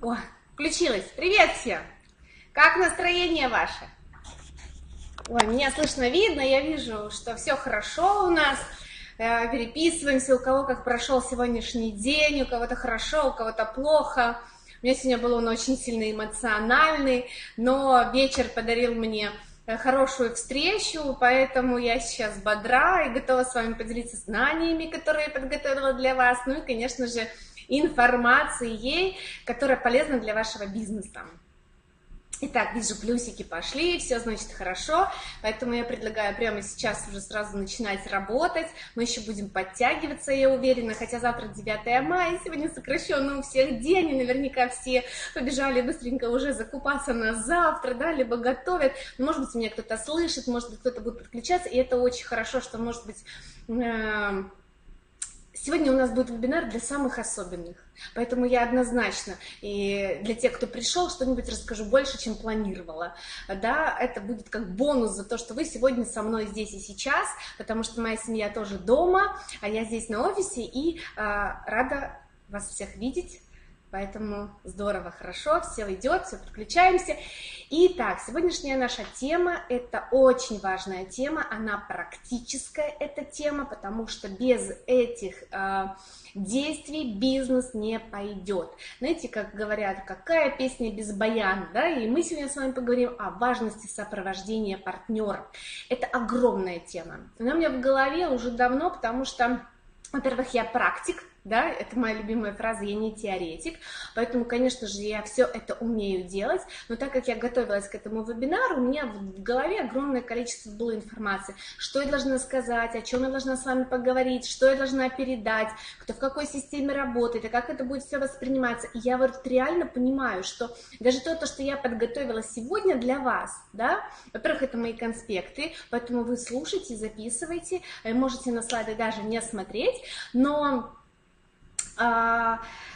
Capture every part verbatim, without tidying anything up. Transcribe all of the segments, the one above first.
О, включилась. Привет всем! Как настроение ваше? Ой, меня слышно, видно, я вижу, что все хорошо у нас. Э, Переписываемся, у кого как прошел сегодняшний день, у кого-то хорошо, у кого-то плохо. У меня сегодня был он очень сильно эмоциональный, но вечер подарил мне э, хорошую встречу, поэтому я сейчас бодра и готова с вами поделиться знаниями, которые я подготовила для вас, ну и, конечно же, информацией, которая полезна для вашего бизнеса. Итак, вижу, плюсики пошли, все значит хорошо, поэтому я предлагаю прямо сейчас уже сразу начинать работать. Мы еще будем подтягиваться, я уверена, хотя завтра девятое мая, сегодня сокращенный у всех день, и наверняка все побежали быстренько уже закупаться на завтра, да, либо готовят. Может быть, меня кто-то слышит, может быть, кто-то будет подключаться, и это очень хорошо, что, может быть, э сегодня у нас будет вебинар для самых особенных, поэтому я однозначно и для тех, кто пришел, что-нибудь расскажу больше, чем планировала. Да, это будет как бонус за то, что вы сегодня со мной здесь и сейчас, потому что моя семья тоже дома, а я здесь на офисе и а, рада вас всех видеть. Поэтому здорово, хорошо, все идет, все подключаемся. Итак, сегодняшняя наша тема – это очень важная тема, она практическая, эта тема, потому что без этих э, действий бизнес не пойдет. Знаете, как говорят, какая песня без баяна, да? И мы сегодня с вами поговорим о важности сопровождения партнеров. Это огромная тема. Она у меня в голове уже давно, потому что, во-первых, я практик. Да, это моя любимая фраза, я не теоретик, поэтому, конечно же, я все это умею делать, но так как я готовилась к этому вебинару, у меня в голове огромное количество было информации, что я должна сказать, о чем я должна с вами поговорить, что я должна передать, кто в какой системе работает, и как это будет все восприниматься. И я вот реально понимаю, что даже то, то, что я подготовила сегодня для вас, да, во-первых, это мои конспекты, поэтому вы слушайте, записывайте, можете на слайды даже не смотреть, но А,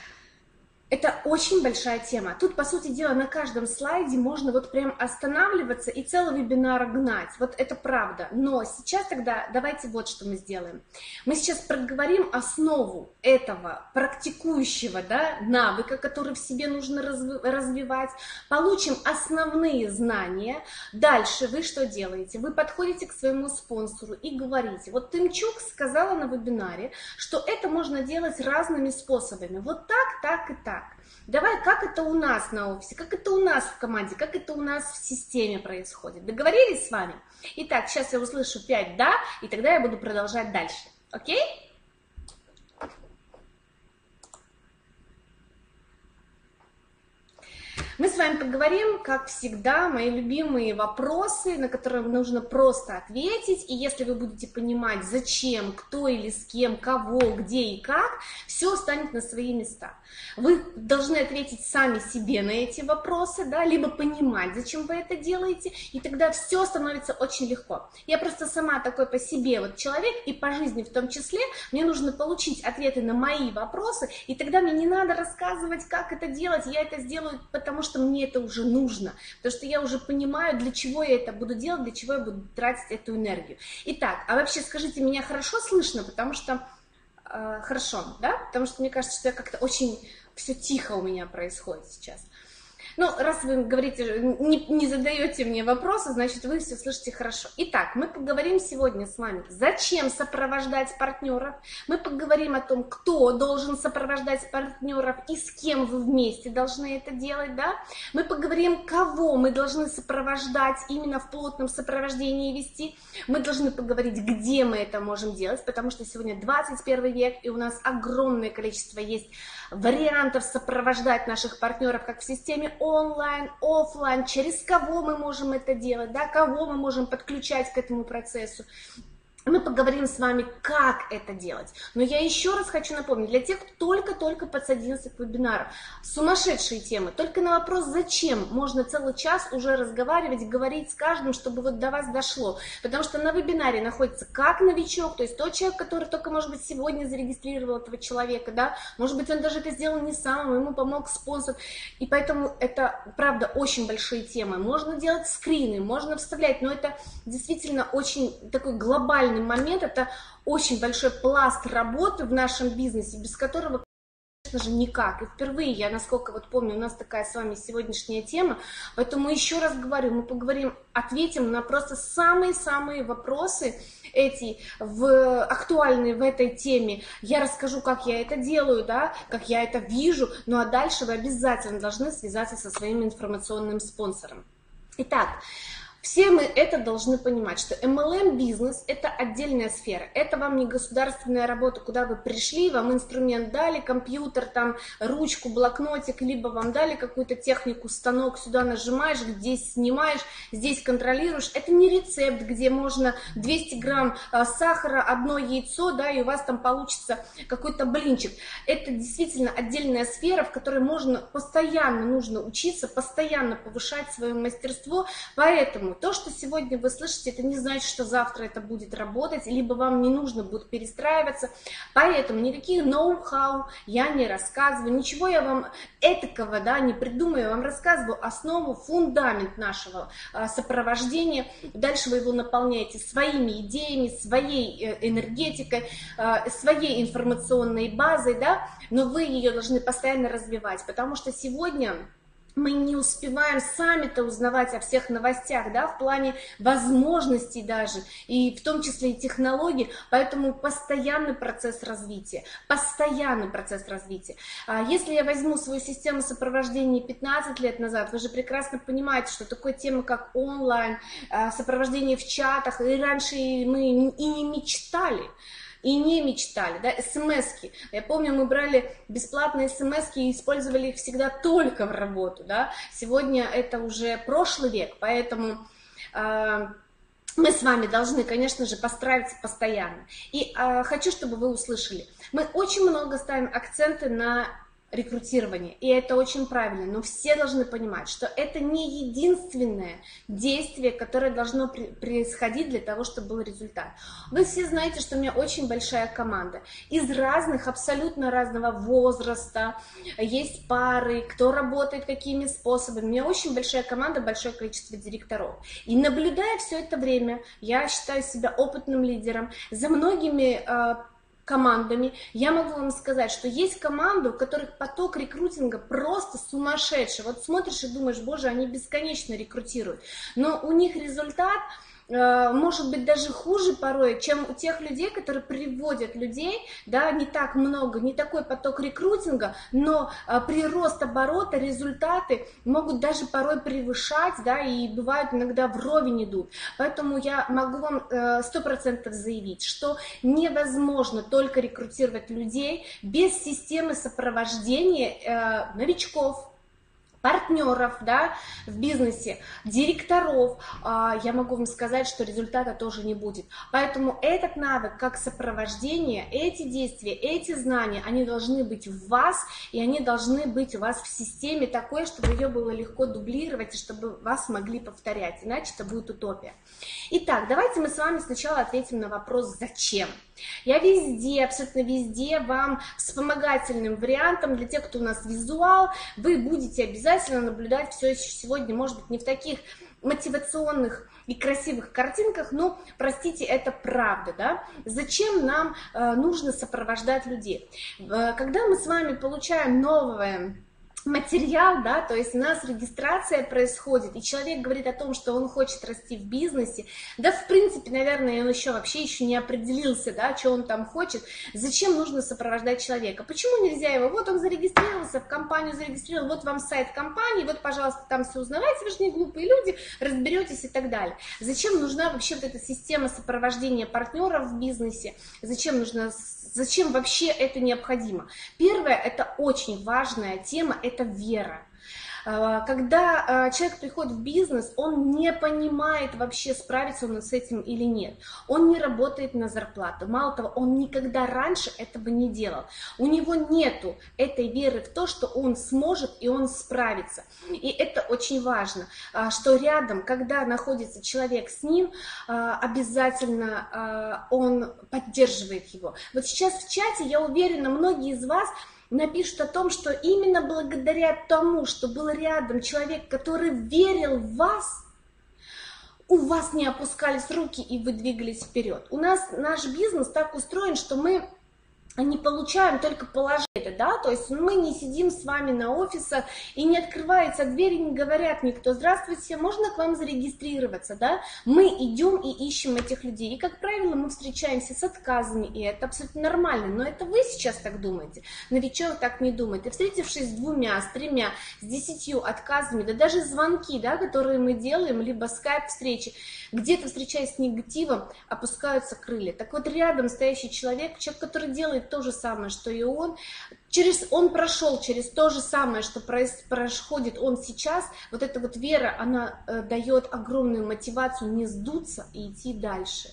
это очень большая тема. Тут, по сути дела, на каждом слайде можно вот прям останавливаться и целый вебинар гнать. Вот это правда. Но сейчас тогда давайте вот что мы сделаем. Мы сейчас проговорим основу этого практикующего, да, навыка, который в себе нужно развивать. Получим основные знания. Дальше вы что делаете? Вы подходите к своему спонсору и говорите: вот Тымчук сказала на вебинаре, что это можно делать разными способами. Вот так, так и так. Давай, как это у нас на офисе, как это у нас в команде, как это у нас в системе происходит. Договорились с вами? Итак, сейчас я услышу пять «да», и тогда я буду продолжать дальше. Окей? Мы с вами поговорим, как всегда, мои любимые вопросы, на которые нужно просто ответить. И если вы будете понимать, зачем, кто или с кем, кого, где и как, все станет на свои места. Вы должны ответить сами себе на эти вопросы, да, либо понимать, зачем вы это делаете, и тогда все становится очень легко. Я просто сама такой по себе вот человек, и по жизни в том числе, мне нужно получить ответы на мои вопросы, и тогда мне не надо рассказывать, как это делать, я это сделаю, потому что мне это уже нужно, потому что я уже понимаю, для чего я это буду делать, для чего я буду тратить эту энергию. Итак, а вообще скажите, меня хорошо слышно, потому что э, хорошо, да, потому что мне кажется, что я как-то очень все тихо у меня происходит сейчас. Ну, раз вы говорите, не, не задаете мне вопросы, значит, вы все слышите хорошо. Итак, мы поговорим сегодня с вами, зачем сопровождать партнеров. Мы поговорим о том, кто должен сопровождать партнеров и с кем вы вместе должны это делать, да. Мы поговорим, кого мы должны сопровождать, именно в плотном сопровождении вести. Мы должны поговорить, где мы это можем делать, потому что сегодня двадцать первый век, и у нас огромное количество есть вариантов сопровождать наших партнеров как в системе онлайн, офлайн, через кого мы можем это делать, да, кого мы можем подключать к этому процессу. Мы поговорим с вами, как это делать. Но я еще раз хочу напомнить, для тех, кто только-только подсоединился к вебинару, сумасшедшие темы. Только на вопрос «зачем» можно целый час уже разговаривать, говорить с каждым, чтобы вот до вас дошло. Потому что на вебинаре находится как новичок, то есть тот человек, который только, может быть, сегодня зарегистрировал этого человека, да, может быть, он даже это сделал не сам, ему помог спонсор. И поэтому это, правда, очень большие темы. Можно делать скрины, можно вставлять, но это действительно очень такой глобальный момент, это очень большой пласт работы в нашем бизнесе, без которого же, никак. И впервые я, насколько вот помню, у нас такая с вами сегодняшняя тема, поэтому еще раз говорю, мы поговорим, ответим на просто самые-самые вопросы эти, в, актуальные в этой теме. Я расскажу, как я это делаю, да, как я это вижу, ну а дальше вы обязательно должны связаться со своим информационным спонсором. Итак, все мы это должны понимать, что эм эл эм-бизнес – это отдельная сфера. Это вам не государственная работа, куда вы пришли, вам инструмент дали, компьютер, там, ручку, блокнотик, либо вам дали какую-то технику, станок, сюда нажимаешь, здесь снимаешь, здесь контролируешь. Это не рецепт, где можно двести грамм сахара, одно яйцо, да, и у вас там получится какой-то блинчик. Это действительно отдельная сфера, в которой можно постоянно нужно учиться, постоянно повышать свое мастерство, поэтому то, что сегодня вы слышите, это не значит, что завтра это будет работать, либо вам не нужно будет перестраиваться. Поэтому никаких ноу-хау я не рассказываю, ничего я вам этакого, да, не придумаю, я вам рассказываю основу, фундамент нашего а, сопровождения. Дальше вы его наполняете своими идеями, своей энергетикой, а, своей информационной базой, да, но вы ее должны постоянно развивать, потому что сегодня мы не успеваем сами-то узнавать о всех новостях, да, в плане возможностей даже, и в том числе и технологий, поэтому постоянный процесс развития, постоянный процесс развития. Если я возьму свою систему сопровождения пятнадцать лет назад, вы же прекрасно понимаете, что такое тема, как онлайн, сопровождение в чатах, и раньше мы и не мечтали. И не мечтали, да, смс-ки. Я помню, мы брали бесплатные смс-ки и использовали их всегда только в работу, да. Сегодня это уже прошлый век, поэтому э, мы с вами должны, конечно же, постараться постоянно. И э, хочу, чтобы вы услышали. Мы очень много ставим акценты на рекрутирование, и это очень правильно, но все должны понимать, что это не единственное действие, которое должно происходить для того, чтобы был результат. Вы все знаете, что у меня очень большая команда из разных, абсолютно разного возраста, есть пары, кто работает какими способами. У меня очень большая команда, большое количество директоров. И наблюдая все это время, я считаю себя опытным лидером. За многими командами, я могу вам сказать, что есть команды, у которых поток рекрутинга просто сумасшедший. Вот смотришь и думаешь, боже, они бесконечно рекрутируют, но у них результат может быть даже хуже порой, чем у тех людей, которые приводят людей, да, не так много, не такой поток рекрутинга, но прирост оборота, результаты могут даже порой превышать, да, и бывают иногда вровень идут. Поэтому я могу вам сто процентов заявить, что невозможно только рекрутировать людей без системы сопровождения новичков, партнеров, да, в бизнесе, директоров, я могу вам сказать, что результата тоже не будет. Поэтому этот навык, как сопровождение, эти действия, эти знания, они должны быть в вас, и они должны быть у вас в системе такой, чтобы ее было легко дублировать, и чтобы вас могли повторять, иначе это будет утопия. Итак, давайте мы с вами сначала ответим на вопрос «Зачем?». Я везде, абсолютно везде вам вспомогательным вариантом, для тех, кто у нас визуал, вы будете обязательно наблюдать все сегодня, может быть, не в таких мотивационных и красивых картинках, но, простите, это правда, да? Зачем нам э, нужно сопровождать людей? Э, когда мы с вами получаем новое материал, да, то есть у нас регистрация происходит, и человек говорит о том, что он хочет расти в бизнесе, да, в принципе, наверное, он еще вообще еще не определился, да, что он там хочет, зачем нужно сопровождать человека, почему нельзя его, вот он зарегистрировался, в компанию зарегистрировал, вот вам сайт компании, вот, пожалуйста, там все узнавайте, вы же не глупые люди, разберетесь и так далее. Зачем нужна вообще вот эта система сопровождения партнеров в бизнесе, зачем нужна Зачем вообще это необходимо? Первое, это очень важная тема, это вера. Когда человек приходит в бизнес, он не понимает вообще, справится он с этим или нет. Он не работает на зарплату. Мало того, он никогда раньше этого не делал. У него нету этой веры в то, что он сможет и он справится. И это очень важно, что рядом, когда находится человек с ним, обязательно он поддерживает его. Вот сейчас в чате, я уверена, многие из вас напишут о том, что именно благодаря тому, что был рядом человек, который верил в вас, у вас не опускались руки и вы двигались вперед. У нас наш бизнес так устроен, что мы не получаем только положение, да, то есть мы не сидим с вами на офисах, и не открывается дверь, и не говорят никто: здравствуйте, можно к вам зарегистрироваться, да, мы идем и ищем этих людей, и, как правило, мы встречаемся с отказами, и это абсолютно нормально, но это вы сейчас так думаете, новичок так не думает, и встретившись с двумя, с тремя, с десятью отказами, да даже звонки, да, которые мы делаем, либо скайп-встречи, где-то встречаясь с негативом, опускаются крылья. Так вот, рядом стоящий человек, человек, который делает то же самое, что и он, через, он прошел через то же самое, что происходит он сейчас, вот эта вот вера, она э, дает огромную мотивацию не сдуться и идти дальше.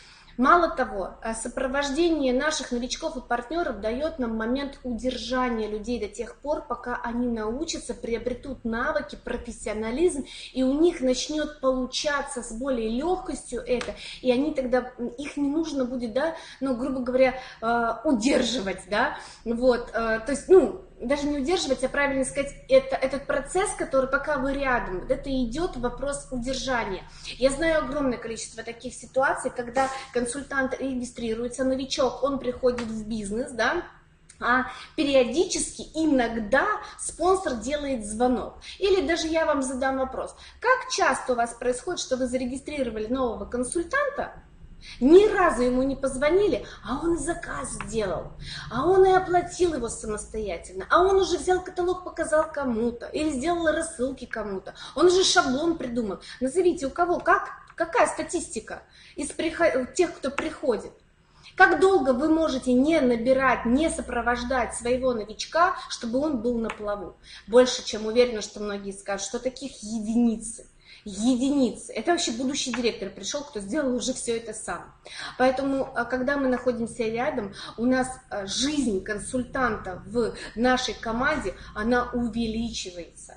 Мало того, сопровождение наших новичков и партнеров дает нам момент удержания людей до тех пор, пока они научатся, приобретут навыки, профессионализм, и у них начнет получаться с более легкостью это, и они тогда, их не нужно будет, да, ну, грубо говоря, удерживать, да, вот, то есть, ну, даже не удерживать, а правильно сказать, это, этот процесс, который пока вы рядом, это идет вопрос удержания. Я знаю огромное количество таких ситуаций, когда консультант регистрируется, новичок, он приходит в бизнес, да, а периодически, иногда спонсор делает звонок. Или даже я вам задам вопрос, как часто у вас происходит, что вы зарегистрировали нового консультанта, ни разу ему не позвонили, а он и заказ сделал, а он и оплатил его самостоятельно, а он уже взял каталог, показал кому-то, или сделал рассылки кому-то, он уже шаблон придумал. Назовите, у кого, как, какая статистика из приход... тех, кто приходит? Как долго вы можете не набирать, не сопровождать своего новичка, чтобы он был на плаву? Больше, чем уверена, что многие скажут, что таких единицы. Единицы. Это вообще будущий директор пришел, кто сделал уже все это сам. Поэтому, когда мы находимся рядом, у нас жизнь консультанта в нашей команде, она увеличивается.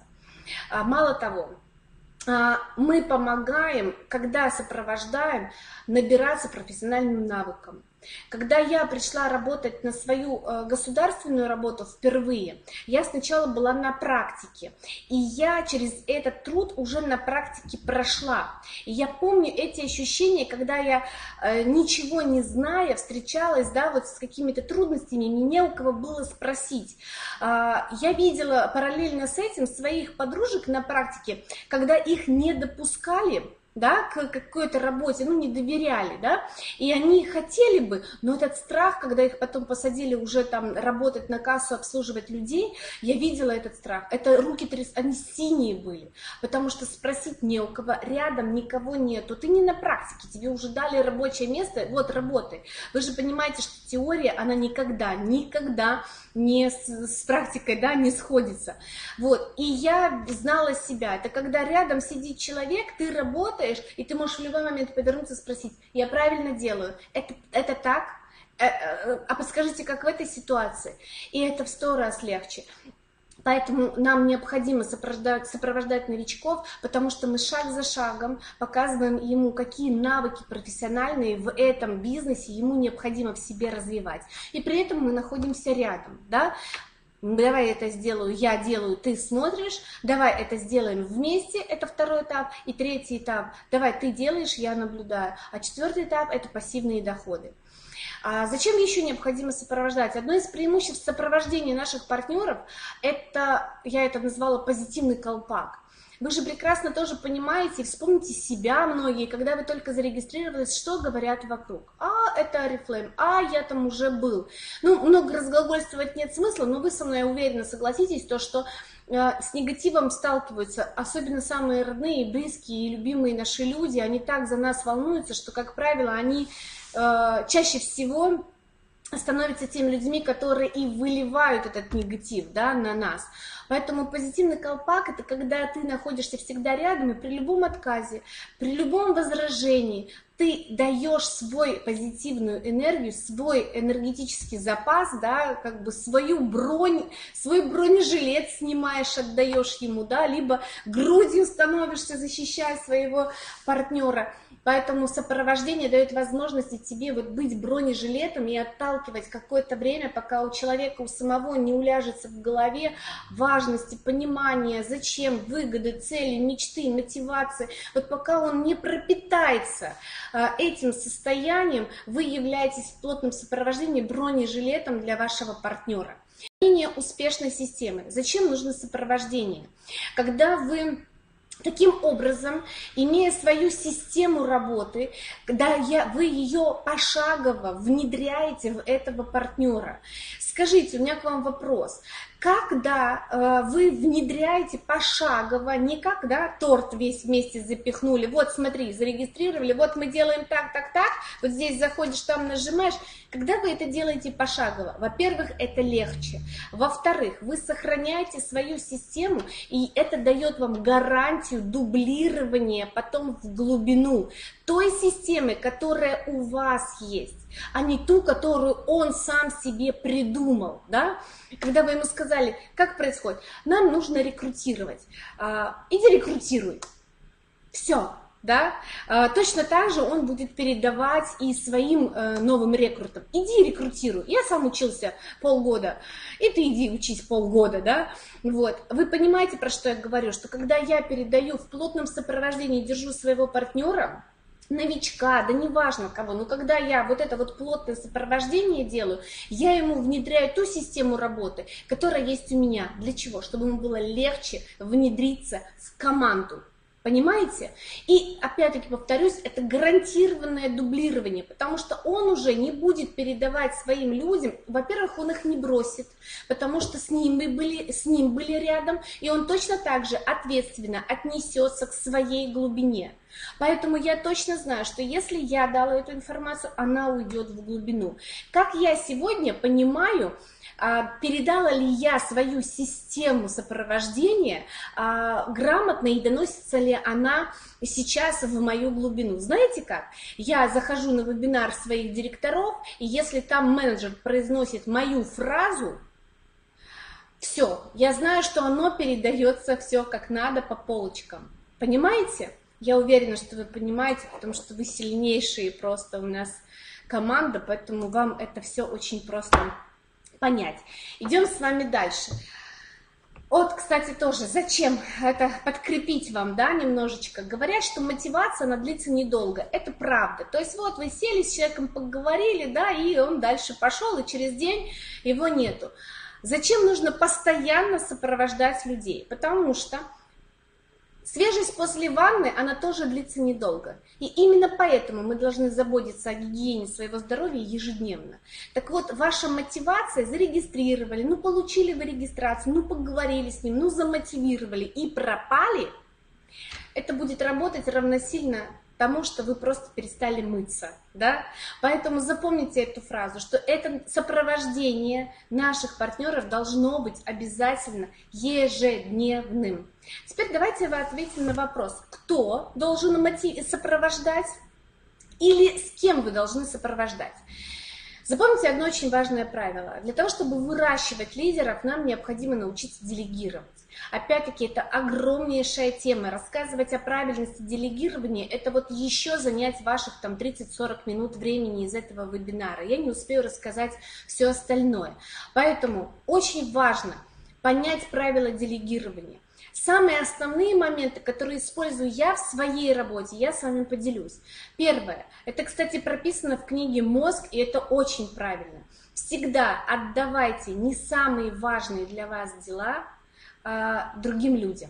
Мало того, мы помогаем, когда сопровождаем, набираться профессиональным навыкам. Когда я пришла работать на свою государственную работу впервые, я сначала была на практике, и я через этот труд уже на практике прошла. И я помню эти ощущения, когда я, ничего не зная, встречалась, да, вот с какими-то трудностями, мне не у кого было спросить. Я видела параллельно с этим своих подружек на практике, когда их не допускали, да, к какой-то работе, ну, не доверяли, да, и они хотели бы, но этот страх, когда их потом посадили уже там работать на кассу, обслуживать людей, я видела этот страх, это руки, они синие были, потому что спросить не у кого, рядом никого нету, ты не на практике, тебе уже дали рабочее место, вот, работай. Вы же понимаете, что теория, она никогда, никогда не с, с практикой, да, не сходится, вот, и я знала себя, это когда рядом сидит человек, ты работаешь, и ты можешь в любой момент повернуться и спросить: я правильно делаю, это, это так? А подскажите, как в этой ситуации? И это в сто раз легче. Поэтому нам необходимо сопровождать, сопровождать новичков, потому что мы шаг за шагом показываем ему, какие навыки профессиональные в этом бизнесе ему необходимо в себе развивать. И при этом мы находимся рядом, да? Давай это сделаю, я делаю, ты смотришь, давай это сделаем вместе, это второй этап, и третий этап, давай ты делаешь, я наблюдаю, а четвертый этап – это пассивные доходы. А зачем еще необходимо сопровождать? Одно из преимуществ сопровождения наших партнеров – это, я это назвала, позитивный колпак. Вы же прекрасно тоже понимаете, вспомните себя многие, когда вы только зарегистрировались, что говорят вокруг. А, это Oriflame, а, я там уже был. Ну, много разглагольствовать нет смысла, но вы со мной уверенно согласитесь, то, что э, с негативом сталкиваются, особенно самые родные, близкие и любимые наши люди, они так за нас волнуются, что, как правило, они э, чаще всего становятся теми людьми, которые и выливают этот негатив, да, на нас. Поэтому позитивный колпак – это когда ты находишься всегда рядом, и при любом отказе, при любом возражении ты даешь свой позитивную энергию, свой энергетический запас, да, как бы свою бронь, свой бронежилет снимаешь, отдаешь ему, да, либо грудью становишься, защищая своего партнера. Поэтому сопровождение дает возможность тебе вот быть бронежилетом и отталкивать какое-то время, пока у человека у самого не уляжется в голове важности, понимания, зачем, выгоды, цели, мечты, мотивации. Вот пока он не пропитается этим состоянием вы являетесь в плотном сопровождении бронежилетом для вашего партнера. Менее успешной системы. Зачем нужно сопровождение? Когда вы таким образом, имея свою систему работы, когда я, вы ее пошагово внедряете в этого партнера. Скажите, у меня к вам вопрос. Когда э, вы внедряете пошагово, не когда торт весь вместе запихнули, вот смотри, зарегистрировали, вот мы делаем так, так, так, вот здесь заходишь, там нажимаешь. Когда вы это делаете пошагово, во-первых, это легче. Во-вторых, вы сохраняете свою систему, и это дает вам гарантию дублирования потом в глубину той системы, которая у вас есть, а не ту, которую он сам себе придумал, да? Когда вы ему сказали, как происходит, нам нужно рекрутировать, иди рекрутируй, все. Да? Точно так же он будет передавать и своим новым рекрутам. Иди рекрутируй. Я сам учился полгода, и ты иди учись полгода. Да? Вот. Вы понимаете, про что я говорю? Что когда я передаю в плотном сопровождении, держу своего партнера, новичка, да неважно кого, но когда я вот это вот плотное сопровождение делаю, я ему внедряю ту систему работы, которая есть у меня. Для чего? Чтобы ему было легче внедриться в команду. Понимаете? И опять-таки повторюсь, это гарантированное дублирование, потому что он уже не будет передавать своим людям, во-первых, он их не бросит, потому что с ним, мы были, с ним были рядом, и он точно так же ответственно отнесется к своей глубине. Поэтому я точно знаю, что если я дала эту информацию, она уйдет в глубину. Как я сегодня понимаю, передала ли я свою систему сопровождения грамотно и доносится ли она сейчас в мою глубину. Знаете как? Я захожу на вебинар своих директоров, и если там менеджер произносит мою фразу, все, я знаю, что оно передается все как надо по полочкам. Понимаете? Я уверена, что вы понимаете, потому что вы сильнейшие просто у нас команда, поэтому вам это все очень просто понять. Идем с вами дальше. Вот, кстати, тоже, зачем это подкрепить вам, да, немножечко. Говорят, что мотивация, она длится недолго. Это правда. То есть вот вы сели с человеком, поговорили, да, и он дальше пошел, и через день его нету. Зачем нужно постоянно сопровождать людей? Потому что свежесть после ванны, она тоже длится недолго. И именно поэтому мы должны заботиться о гигиене своего здоровья ежедневно. Так вот, ваша мотивация, зарегистрировали, ну получили вы регистрацию, ну поговорили с ним, ну замотивировали и пропали, это будет работать равносильно тому, что вы просто перестали мыться. Да? Поэтому запомните эту фразу, что это сопровождение наших партнеров должно быть обязательно ежедневным. Теперь давайте вы ответите на вопрос, кто должен сопровождать или с кем вы должны сопровождать. Запомните одно очень важное правило. Для того, чтобы выращивать лидеров, нам необходимо научиться делегировать. Опять-таки, это огромнейшая тема. Рассказывать о правильности делегирования, это вот еще занять ваших там тридцать-сорок минут времени из этого вебинара. Я не успею рассказать все остальное. Поэтому очень важно понять правила делегирования. Самые основные моменты, которые использую я в своей работе, я с вами поделюсь. Первое, это, кстати, прописано в книге «Мозг», и это очень правильно. Всегда отдавайте не самые важные для вас дела а, другим людям.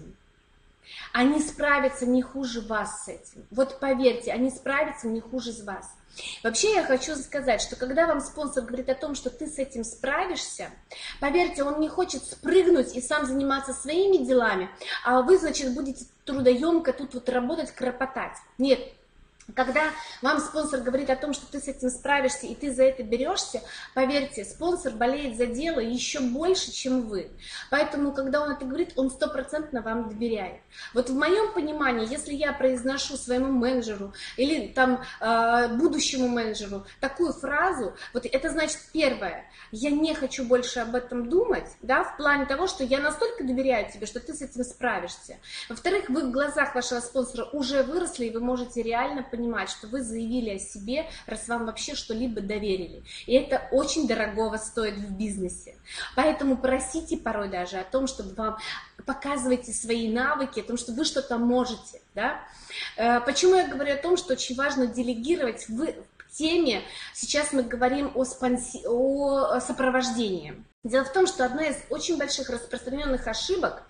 Они справятся не хуже вас с этим. Вот поверьте, они справятся не хуже вас. Вообще я хочу сказать, что когда вам спонсор говорит о том, что ты с этим справишься, поверьте, он не хочет спрыгнуть и сам заниматься своими делами, а вы, значит, будете трудоемко тут вот работать, кропотать. Нет. Когда вам спонсор говорит о том, что ты с этим справишься и ты за это берешься, поверьте, спонсор болеет за дело еще больше, чем вы. Поэтому, когда он это говорит, он стопроцентно вам доверяет. Вот в моем понимании, если я произношу своему менеджеру или там будущему менеджеру такую фразу, вот это значит первое, я не хочу больше об этом думать, да, в плане того, что я настолько доверяю тебе, что ты с этим справишься. Во-вторых, вы в глазах вашего спонсора уже выросли, и вы можете реально понимать, что вы заявили о себе, раз вам вообще что-либо доверили. И это очень дорогого стоит в бизнесе. Поэтому просите порой даже о том, чтобы вам показывайте свои навыки, о том, что вы что-то можете. Да? Почему я говорю о том, что очень важно делегировать в теме, сейчас мы говорим о, спонси... о сопровождении. Дело в том, что одна из очень больших распространенных ошибок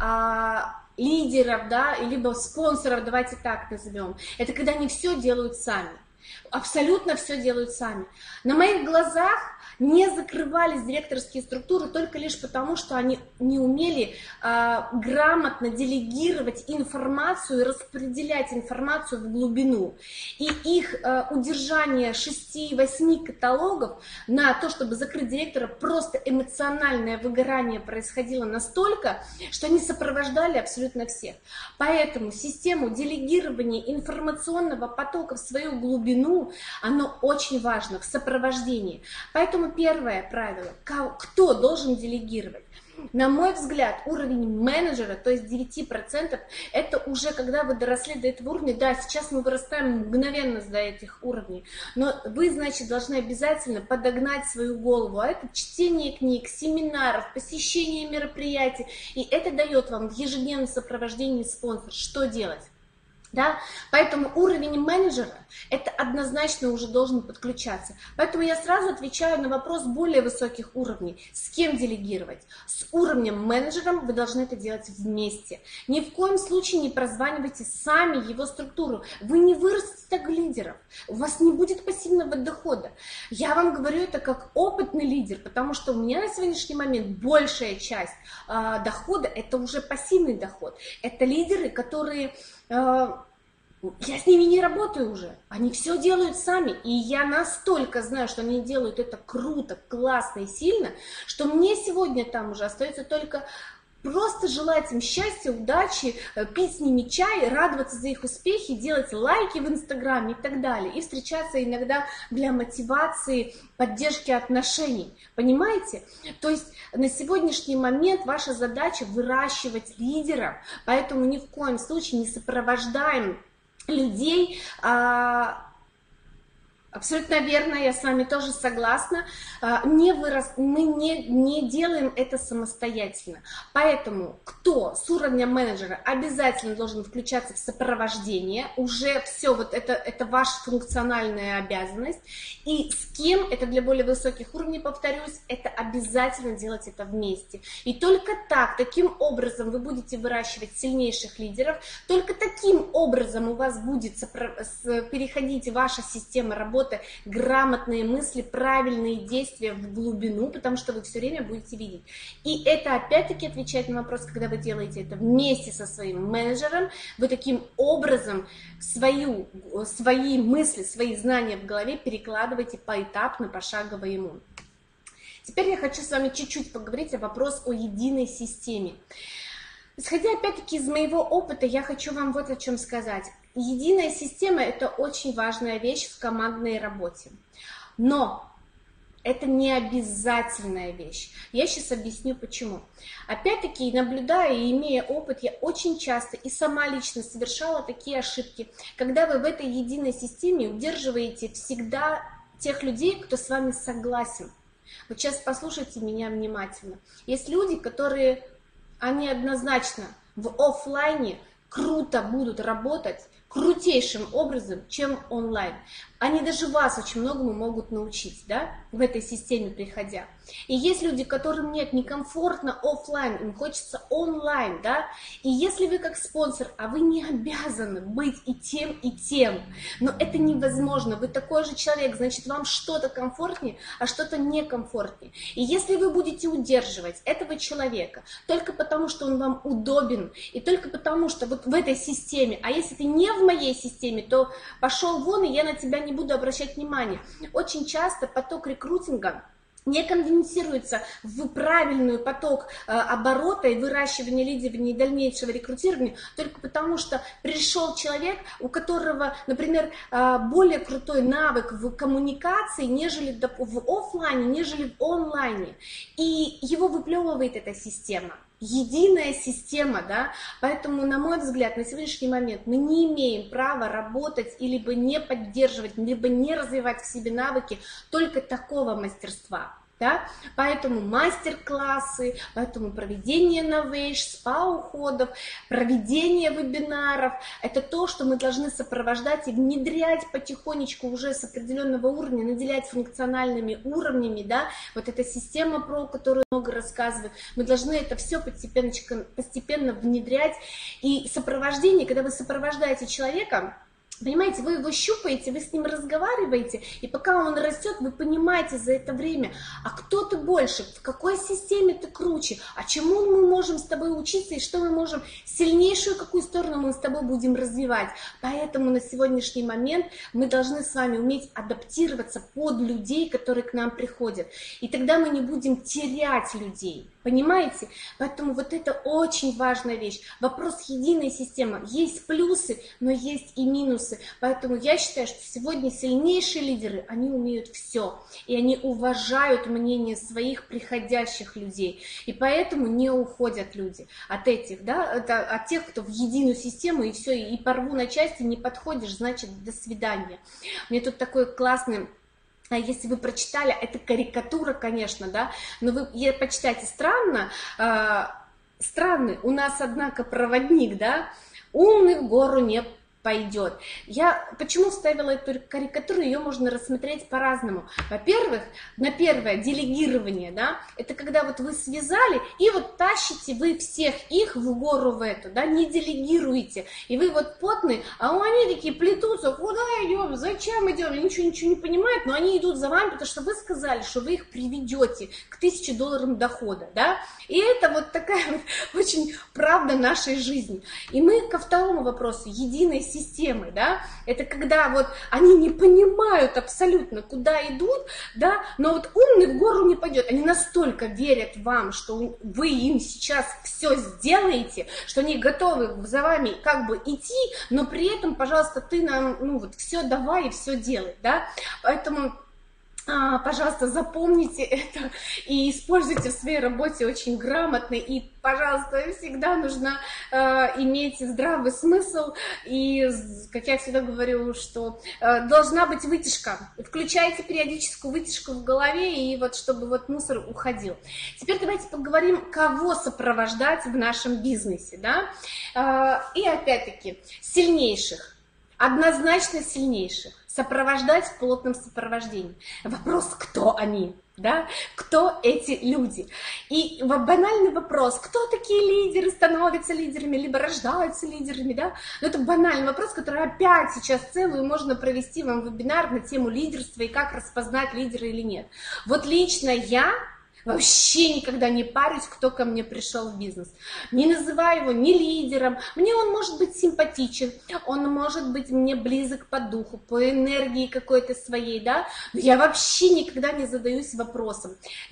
а, лидеров, да, либо спонсоров, давайте так назовем, это когда они все делают сами. Абсолютно все делают сами. На моих глазах не закрывались директорские структуры только лишь потому, что они не умели э, грамотно делегировать информацию и распределять информацию в глубину. И их э, удержание шести-восьми каталогов на то, чтобы закрыть директора, просто эмоциональное выгорание происходило настолько, что они сопровождали абсолютно всех. Поэтому систему делегирования информационного потока в свою глубину, оно очень важно в сопровождении. Поэтому первое правило, кто должен делегировать? На мой взгляд, уровень менеджера, то есть девять процентов, это уже когда вы доросли до этого уровня. Да, сейчас мы вырастаем мгновенно до этих уровней, но вы, значит, должны обязательно подогнать свою голову. А это чтение книг, семинаров, посещение мероприятий. И это дает вам в ежедневном сопровождении спонсор. Что делать? Да? Поэтому уровень менеджера это однозначно уже должен подключаться. Поэтому я сразу отвечаю на вопрос более высоких уровней. С кем делегировать? С уровнем менеджером вы должны это делать вместе. Ни в коем случае не прозванивайте сами его структуру. Вы не вырастете так лидеров. У вас не будет пассивного дохода. Я вам говорю это как опытный лидер, потому что у меня на сегодняшний момент большая часть э, дохода это уже пассивный доход. Это лидеры, которые... Э, Я с ними не работаю уже, они все делают сами, и я настолько знаю, что они делают это круто, классно и сильно, что мне сегодня там уже остается только просто желать им счастья, удачи, пить с ними чай, радоваться за их успехи, делать лайки в Инстаграме и так далее, и встречаться иногда для мотивации, поддержки отношений, понимаете? То есть на сегодняшний момент ваша задача выращивать лидеров, поэтому ни в коем случае не сопровождаем людей, а, абсолютно верно, я с вами тоже согласна, а, не вырос, мы не, не делаем это самостоятельно. Поэтому кто с уровня менеджера обязательно должен включаться в сопровождение, уже все, вот это, это ваша функциональная обязанность. И с кем, это для более высоких уровней, повторюсь, это обязательно делать это вместе. И только так, таким образом вы будете выращивать сильнейших лидеров, только таким образом у вас будет переходить ваша система работы, грамотные мысли, правильные действия в глубину, потому что вы все время будете видеть. И это опять-таки отвечает на вопрос, когда вы делаете это вместе со своим менеджером, вы таким образом свою, свои мысли, свои знания в голове перекладываете поэтапно, пошагово ему. Теперь я хочу с вами чуть-чуть поговорить о вопросе о единой системе. Исходя опять-таки из моего опыта, я хочу вам вот о чем сказать. Единая система – это очень важная вещь в командной работе. Но это не обязательная вещь. Я сейчас объясню почему. Опять-таки, наблюдая и имея опыт, я очень часто и сама лично совершала такие ошибки, когда вы в этой единой системе удерживаете всегда тех людей, кто с вами согласен. Вот сейчас послушайте меня внимательно. Есть люди, которые, они однозначно в офлайне круто будут работать, крутейшим образом, чем онлайн. Они даже вас очень многому могут научить, да, в этой системе приходя. И есть люди, которым нет, некомфортно офлайн, им хочется онлайн, да. И если вы как спонсор, а вы не обязаны быть и тем, и тем, но это невозможно, вы такой же человек, значит, вам что-то комфортнее, а что-то некомфортнее. И если вы будете удерживать этого человека только потому, что он вам удобен, и только потому, что вот в этой системе, а если ты не в моей системе, то пошел вон, и я на тебя не буду обращать внимания. Очень часто поток рекрутинга не конденсируется в правильный поток э, оборота и выращивания лидеров и дальнейшего рекрутирования только потому, что пришел человек, у которого, например, э, более крутой навык в коммуникации, нежели в офлайне, нежели в онлайне, и его выплевывает эта система. единая система, да, поэтому, на мой взгляд, на сегодняшний момент мы не имеем права работать и либо не поддерживать, либо не развивать в себе навыки только такого мастерства. Да? Поэтому мастер-классы, поэтому проведение новейш, спа-уходов, проведение вебинаров – это то, что мы должны сопровождать и внедрять потихонечку уже с определенного уровня, наделять функциональными уровнями, да? Вот эта система про, которую много рассказывают, мы должны это все постепенно, постепенно внедрять. И сопровождение, когда вы сопровождаете человека, понимаете, вы его щупаете, вы с ним разговариваете, и пока он растет, вы понимаете за это время, а кто ты больше, в какой системе ты круче, а чему мы можем с тобой учиться, и что мы можем, сильнейшую какую сторону мы с тобой будем развивать. Поэтому на сегодняшний момент мы должны с вами уметь адаптироваться под людей, которые к нам приходят, и тогда мы не будем терять людей. Понимаете? Поэтому вот это очень важная вещь. Вопрос единой системы. Есть плюсы, но есть и минусы. Поэтому я считаю, что сегодня сильнейшие лидеры, они умеют все. И они уважают мнение своих приходящих людей. И поэтому не уходят люди от этих, да, от тех, кто в единую систему, и все, и порву на части, не подходишь, значит, до свидания. Мне тут такой классный... А если вы прочитали, это карикатура, конечно, да, но вы почитайте, странно, э, странный у нас, однако, проводник, да, умный в гору не пойдет. Я почему вставила эту карикатуру, ее можно рассмотреть по-разному. Во-первых, на первое, делегирование, да, это когда вот вы связали, и вот тащите вы всех их в гору в эту, да, не делегируете, и вы вот потные, а они такие плетутся, куда идем, зачем идем, они ничего, ничего не понимают, но они идут за вами, потому что вы сказали, что вы их приведете к тысяче долларам дохода, да, и это вот такая вот очень правда нашей жизни. И мы ко второму вопросу, единой системы, да, это когда вот они не понимают абсолютно, куда идут, да, но вот умный в гору не пойдет, они настолько верят вам, что вы им сейчас все сделаете, что они готовы за вами как бы идти, но при этом, пожалуйста, ты нам, ну вот, все давай и все делай, да, поэтому... А, пожалуйста, запомните это и используйте в своей работе очень грамотно. И, пожалуйста, всегда нужно э, иметь здравый смысл. И, как я всегда говорю, что э, должна быть вытяжка. Включайте периодическую вытяжку в голове, и вот чтобы вот мусор уходил. Теперь давайте поговорим, кого сопровождать в нашем бизнесе. Да? Э, и опять-таки, сильнейших. Однозначно сильнейших. Сопровождать в плотном сопровождении. Вопрос, кто они, да? Кто эти люди? И банальный вопрос, кто такие лидеры, становятся лидерами, либо рождаются лидерами, да? Но это банальный вопрос, который опять сейчас целую можно провести вам вебинар на тему лидерства и как распознать лидера или нет. Вот лично я... Вообще никогда не парюсь, кто ко мне пришел в бизнес. Не называю его ни лидером. Мне он может быть симпатичен, он может быть мне близок по духу, по энергии какой-то своей, да. Но я вообще никогда не задаюсь вопросом.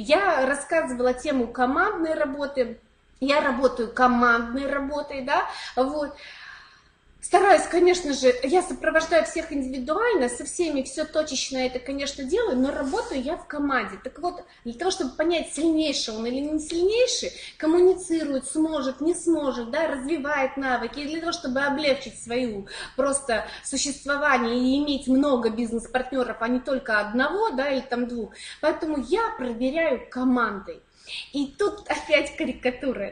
Я рассказывала тему командной работы. Я работаю командной работой, да, вот. Стараюсь, конечно же, я сопровождаю всех индивидуально, со всеми все точечно это, конечно, делаю, но работаю я в команде. Так вот, для того, чтобы понять, сильнейший он или не сильнейший, коммуницирует, сможет, не сможет, да, развивает навыки, и для того, чтобы облегчить свою просто существование и иметь много бизнес-партнеров, а не только одного, да, или там двух. Поэтому я проверяю командой. И тут опять карикатуры,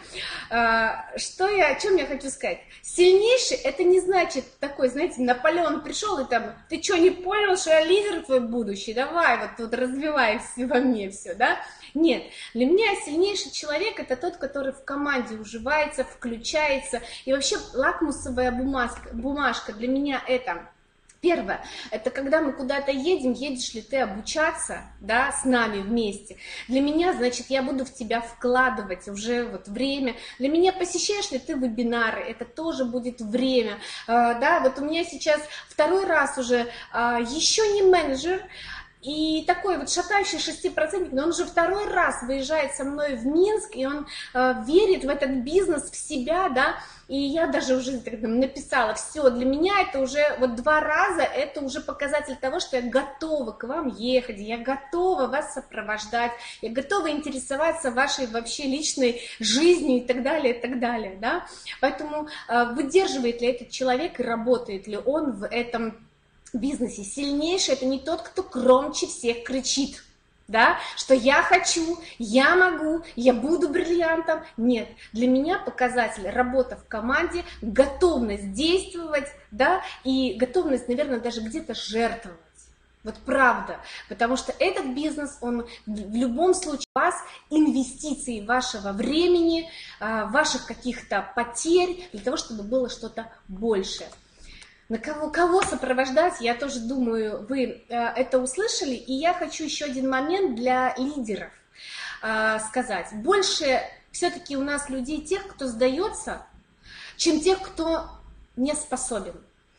да? Что я, о чем я хочу сказать? Сильнейший, это не значит такой, знаете, Наполеон пришел и там, ты что, не понял, что я лидер твой будущий? Давай, вот тут развивай во мне все, да? Нет, для меня сильнейший человек это тот, который в команде уживается, включается. И вообще лакмусовая бумажка, бумажка для меня это... Первое, это когда мы куда-то едем, едешь ли ты обучаться, да, с нами вместе. Для меня, значит, я буду в тебя вкладывать уже вот время. Для меня посещаешь ли ты вебинары, это тоже будет время. Да, вот у меня сейчас второй раз уже еще не менеджер, И такой вот шатающий шестипроцентник, но он уже второй раз выезжает со мной в Минск, и он э, верит в этот бизнес, в себя, да, и я даже уже так, там, написала, все, для меня это уже вот два раза, это уже показатель того, что я готова к вам ехать, я готова вас сопровождать, я готова интересоваться вашей вообще личной жизнью и так далее, и так далее, да, поэтому э, выдерживает ли этот человек и работает ли он в этом бизнесе. Сильнейший — это не тот, кто громче всех кричит, да, что я хочу, я могу, я буду бриллиантом. Нет, для меня показатель работа в команде, готовность действовать, да, и готовность, наверное, даже где-то жертвовать. Вот правда, потому что этот бизнес, он в любом случае у вас инвестиции вашего времени, ваших каких-то потерь для того, чтобы было что-то большее. На кого, кого сопровождать, я тоже думаю, вы э, это услышали. И я хочу еще один момент для лидеров э, сказать. Больше все-таки у нас людей тех, кто сдается, чем тех, кто не способен.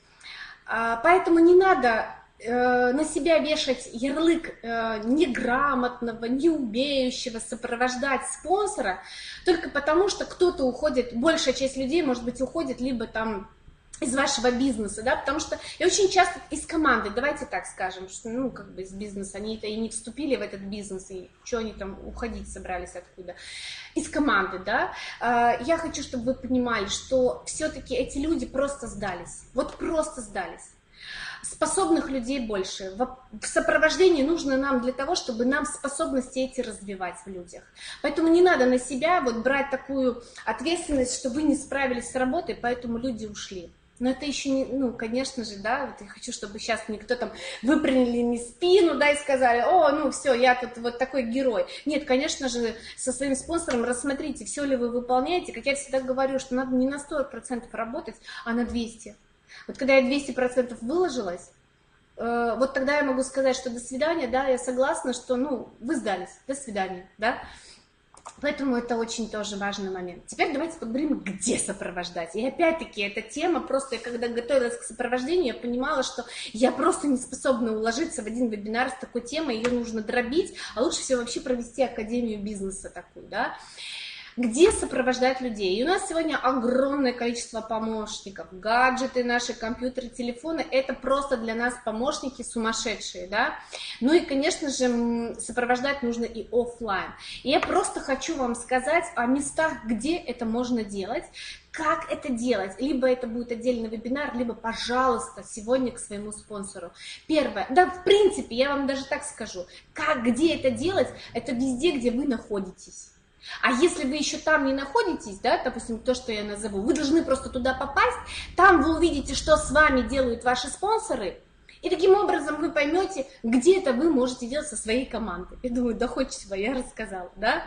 Э, поэтому не надо э, на себя вешать ярлык э, неграмотного, неумеющего сопровождать спонсора, только потому что кто-то уходит, большая часть людей, может быть, уходит либо там из вашего бизнеса, да, потому что и очень часто из команды, давайте так скажем, что, ну, как бы из бизнеса, они-то и не вступили в этот бизнес, и что они там уходить собрались откуда, из команды, да, я хочу, чтобы вы понимали, что все-таки эти люди просто сдались, вот просто сдались. Способных людей больше. В сопровождении нужно нам для того, чтобы нам способности эти развивать в людях. Поэтому не надо на себя вот брать такую ответственность, что вы не справились с работой, поэтому люди ушли. Но это еще не, ну, конечно же, да, вот я хочу, чтобы сейчас никто там выпрямили мне спину, да, и сказали, о, ну, все, я тут вот такой герой. Нет, конечно же, со своим спонсором рассмотрите, все ли вы выполняете. Как я всегда говорю, что надо не на сто процентов работать, а на двести процентов. Вот когда я двести процентов выложилась, э, вот тогда я могу сказать, что до свидания, да, я согласна, что, ну, вы сдались, до свидания, да. Поэтому это очень тоже важный момент. Теперь давайте поговорим, где сопровождать. И опять-таки, эта тема, просто когда готовилась к сопровождению, я понимала, что я просто не способна уложиться в один вебинар с такой темой, ее нужно дробить, а лучше всего вообще провести академию бизнеса такую, да. Где сопровождать людей? И у нас сегодня огромное количество помощников. Гаджеты, наши компьютеры, телефоны — это просто для нас помощники сумасшедшие, да? Ну и, конечно же, сопровождать нужно и офлайн. И я просто хочу вам сказать о местах, где это можно делать, как это делать. Либо это будет отдельный вебинар, либо, пожалуйста, сегодня к своему спонсору. Первое, да, в принципе, я вам даже так скажу, как, где это делать, это везде, где вы находитесь. А если вы еще там не находитесь, да, допустим, то, что я назову, вы должны просто туда попасть, там вы увидите, что с вами делают ваши спонсоры, и таким образом вы поймете, где это вы можете делать со своей командой. Я думаю, доходчиво я рассказала, да.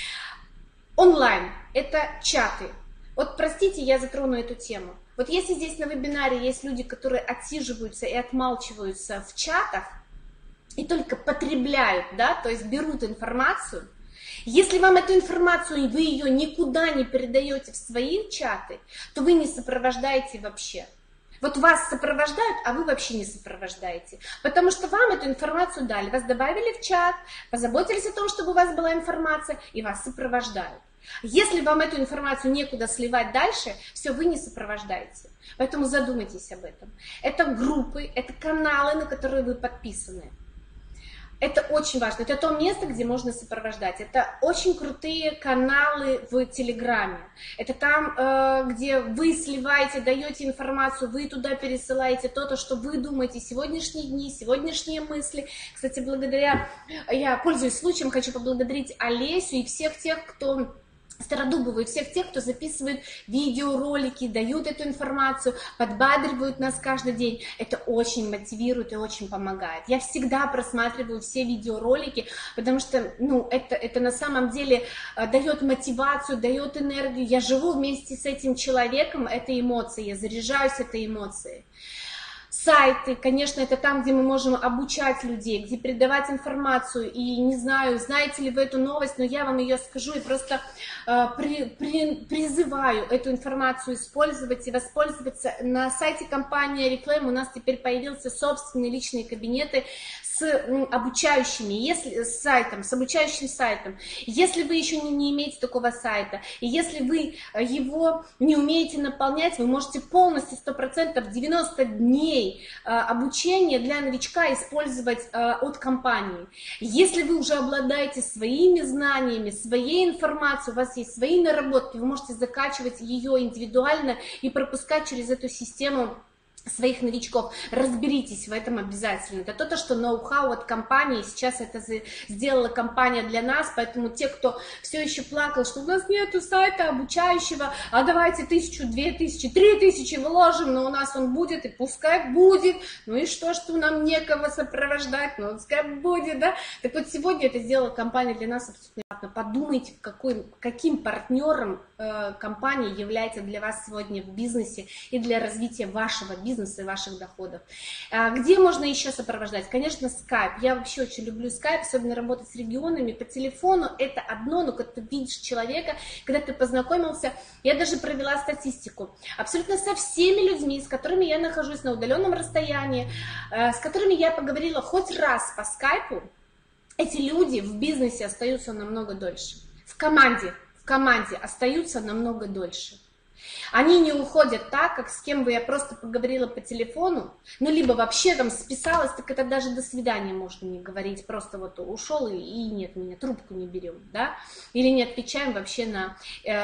Онлайн – это чаты. Вот, простите, я затрону эту тему. Вот если здесь на вебинаре есть люди, которые отсиживаются и отмалчиваются в чатах, и только потребляют, да, то есть берут информацию, если вам эту информацию, вы ее никуда не передаете в свои чаты, то вы не сопровождаете вообще. Вот вас сопровождают, а вы вообще не сопровождаете. Потому что вам эту информацию дали, вас добавили в чат, позаботились о том, чтобы у вас была информация, и вас сопровождают. Если вам эту информацию некуда сливать дальше, все, вы не сопровождаете. Поэтому задумайтесь об этом. Это группы, это каналы, на которые вы подписаны. Это очень важно. Это то место, где можно сопровождать. Это очень крутые каналы в Телеграме. Это там, где вы сливаете, даете информацию, вы туда пересылаете то, что вы думаете, сегодняшние дни, сегодняшние мысли. Кстати, благодаря, я пользуюсь случаем, хочу поблагодарить Олесю и всех тех, кто... Стародубову, всех тех, кто записывает видеоролики, дают эту информацию, подбадривают нас каждый день. Это очень мотивирует и очень помогает. Я всегда просматриваю все видеоролики, потому что, ну, это, это на самом деле дает мотивацию, дает энергию. Я живу вместе с этим человеком, это эмоции, я заряжаюсь этой эмоцией. Сайты, конечно, это там, где мы можем обучать людей, где передавать информацию. И не знаю, знаете ли вы эту новость, но я вам ее скажу и просто э, при, при, призываю эту информацию использовать и воспользоваться. На сайте компании Oriflame у нас теперь появился собственные личные кабинеты с с обучающими, если, с сайтом, с обучающим сайтом. Если вы еще не, не имеете такого сайта, и если вы его не умеете наполнять, вы можете полностью, сто процентов, девяносто дней обучения для новичка использовать от компании. Если вы уже обладаете своими знаниями, своей информацией, у вас есть свои наработки, вы можете закачивать ее индивидуально и пропускать через эту систему своих новичков. Разберитесь в этом обязательно. Это то, что ноу-хау от компании, сейчас это сделала компания для нас, поэтому те, кто все еще плакал, что у нас нету сайта обучающего, а давайте тысячу, две тысячи, три тысячи вложим, но у нас он будет, и пускай будет, ну и что, что нам некого сопровождать, ну пускай будет, да? Так вот сегодня это сделала компания для нас абсолютно. Подумайте, какой, каким партнером э, компания является для вас сегодня в бизнесе и для развития вашего бизнеса и ваших доходов. А где можно еще сопровождать? Конечно, Skype. Я вообще очень люблю Skype, особенно работать с регионами. По телефону это одно, но когда ты видишь человека, когда ты познакомился, я даже провела статистику. Абсолютно со всеми людьми, с которыми я нахожусь на удаленном расстоянии, э, с которыми я поговорила хоть раз по скайпу, эти люди в бизнесе остаются намного дольше. В команде, в команде остаются намного дольше. Они не уходят так, как с кем бы я просто поговорила по телефону, ну, либо вообще там списалась, так это даже до свидания можно не говорить, просто вот ушел и, и нет, меня трубку не берем, да, или не отвечаем вообще на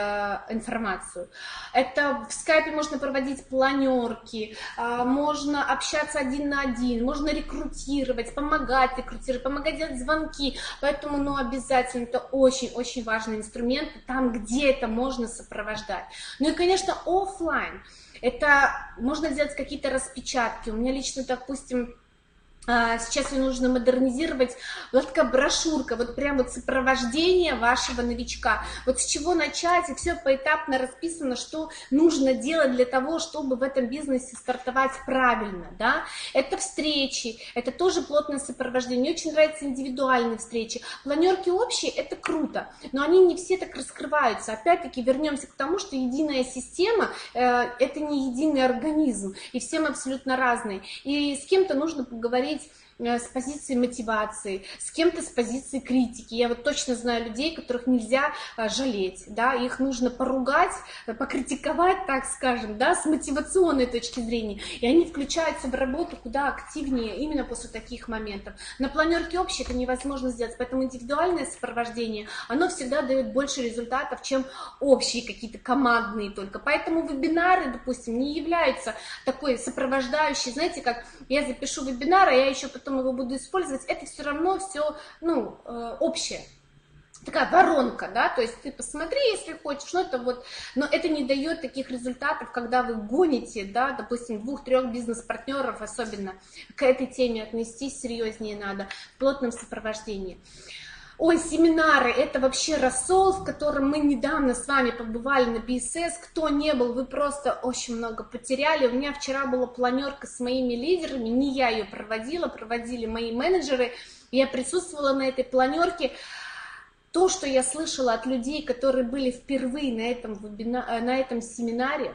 э, информацию. Это в скайпе можно проводить планерки, э, можно общаться один на один, можно рекрутировать, помогать рекрутировать, помогать делать звонки, поэтому, ну, обязательно, это очень-очень важный инструмент, там, где это можно сопровождать. Ну и, конечно, офлайн. Это можно сделать какие-то распечатки. У меня лично, допустим, сейчас ее нужно модернизировать, вот такая брошюрка, вот прям вот сопровождение вашего новичка, вот с чего начать, и все поэтапно расписано, что нужно делать для того, чтобы в этом бизнесе стартовать правильно, да, это встречи, это тоже плотное сопровождение, мне очень нравятся индивидуальные встречи, планерки общие, это круто, но они не все так раскрываются, опять-таки вернемся к тому, что единая система, э, это не единый организм, и все мы абсолютно разные, и с кем-то нужно поговорить с позиции мотивации, с кем-то с позиции критики. Я вот точно знаю людей, которых нельзя жалеть, да, их нужно поругать, покритиковать, так скажем, да, с мотивационной точки зрения, и они включаются в работу куда активнее именно после таких моментов. На планерке общей это невозможно сделать, поэтому индивидуальное сопровождение, оно всегда дает больше результатов, чем общие какие-то командные только. Поэтому вебинары, допустим, не являются такой сопровождающей, знаете, как я запишу вебинар, а я еще потом его буду использовать, это все равно все, ну, э, общее. Такая воронка, да, то есть ты посмотри, если хочешь, но это вот, но это не дает таких результатов, когда вы гоните, да, допустим, двух-трех бизнес-партнеров, особенно к этой теме отнестись серьезнее надо, в плотном сопровождении. Ой, семинары, это вообще рассол, в котором мы недавно с вами побывали на би эс эс. Кто не был, вы просто очень много потеряли. У меня вчера была планерка с моими лидерами, не я ее проводила, проводили мои менеджеры. Я присутствовала на этой планерке. То, что я слышала от людей, которые были впервые на этом, вебина... на этом семинаре,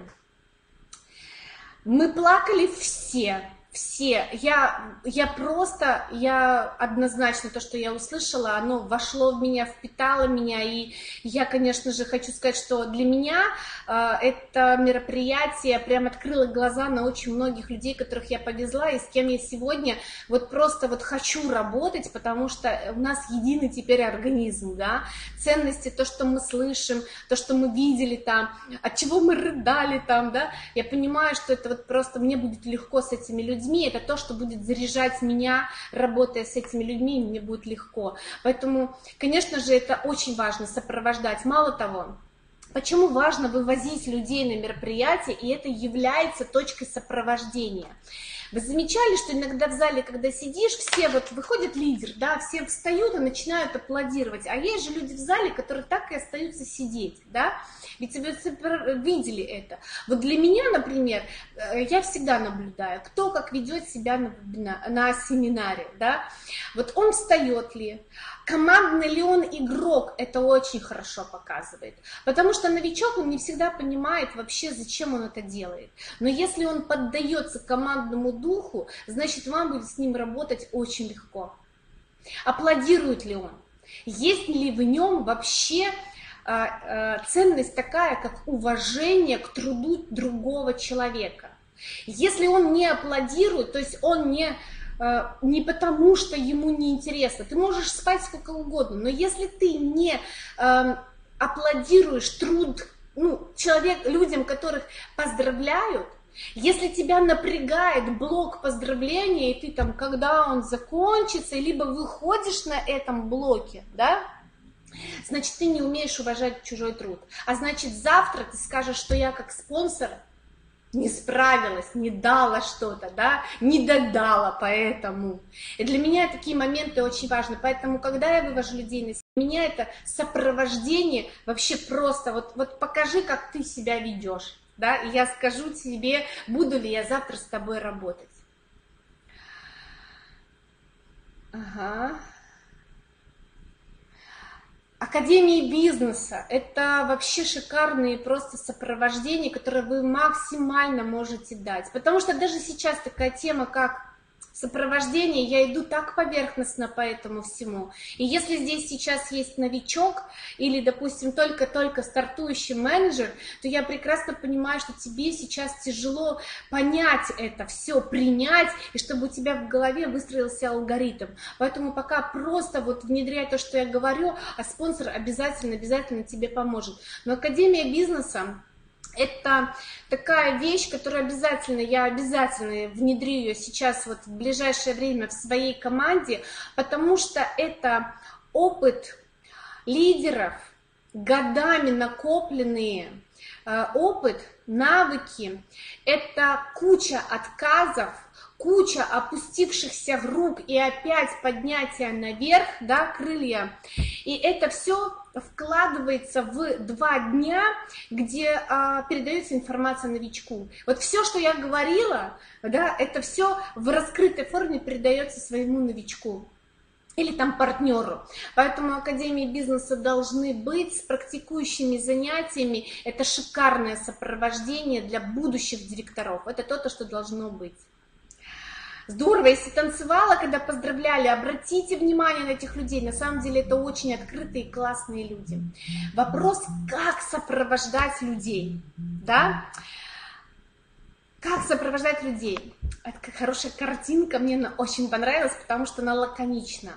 мы плакали все. Все, я, я просто, я однозначно то, что я услышала, оно вошло в меня, впитало меня, и я, конечно же, хочу сказать, что для меня э, это мероприятие прям открыло глаза на очень многих людей, которых я повезла, и с кем я сегодня вот просто вот хочу работать, потому что у нас единый теперь организм, да, ценности, то, что мы слышим, то, что мы видели там, от чего мы рыдали там, да, я понимаю, что это вот просто мне будет легко с этими людьми, это то, что будет заряжать меня, работая с этими людьми, мне будет легко. Поэтому, конечно же, это очень важно сопровождать. Мало того, почему важно вывозить людей на мероприятия, и это является точкой сопровождения. Вы замечали, что иногда в зале, когда сидишь, все вот выходит лидер, да, все встают и начинают аплодировать, а есть же люди в зале, которые так и остаются сидеть, да, ведь вы видели это. Вот для меня, например, я всегда наблюдаю, кто как ведет себя на, на, на семинаре, да, вот он встает ли, командный ли он игрок, это очень хорошо показывает. Потому что новичок, он не всегда понимает вообще, зачем он это делает. Но если он поддается командному духу, значит, вам будет с ним работать очень легко. Аплодирует ли он? Есть ли в нем вообще а, а, ценность такая, как уважение к труду другого человека? Если он не аплодирует, то есть он не... не потому, что ему неинтересно. Ты можешь спать сколько угодно, но если ты не э, аплодируешь труд ну, человек, людям, которых поздравляют, если тебя напрягает блок поздравления, и ты там, когда он закончится, либо выходишь на этом блоке, да, значит, ты не умеешь уважать чужой труд. А значит, завтра ты скажешь, что я как спонсор не справилась, не дала что-то, да, не додала, поэтому. И для меня такие моменты очень важны, поэтому, когда я вывожу людей на себя, для меня это сопровождение вообще просто, вот, вот покажи, как ты себя ведешь, да, и я скажу тебе, буду ли я завтра с тобой работать. Ага. Академии бизнеса – это вообще шикарные просто сопровождения, которые вы максимально можете дать. Потому что даже сейчас такая тема, как сопровождение, я иду так поверхностно по этому всему. И если здесь сейчас есть новичок или, допустим, только-только стартующий менеджер, то я прекрасно понимаю, что тебе сейчас тяжело понять это все, принять, и чтобы у тебя в голове выстроился алгоритм. Поэтому пока просто вот внедряй то, что я говорю, а спонсор обязательно, обязательно тебе поможет. Но Академия бизнеса — это такая вещь, которую обязательно, я обязательно внедрю ее сейчас вот в ближайшее время в своей команде, потому что это опыт лидеров, годами накопленные, опыт, навыки, это куча отказов, куча опустившихся рук и опять поднятия наверх, да, крылья. И это все вкладывается в два дня, где а, передается информация новичку. Вот все, что я говорила, да, это все в раскрытой форме передается своему новичку или там партнеру. Поэтому Академии бизнеса должны быть с практикующими занятиями. Это шикарное сопровождение для будущих директоров. Это то, что должно быть. Здорово, если танцевала, когда поздравляли, обратите внимание на этих людей. На самом деле это очень открытые и классные люди. Вопрос, как сопровождать людей, да? Как сопровождать людей? Это хорошая картинка, мне она очень понравилась, потому что она лаконична.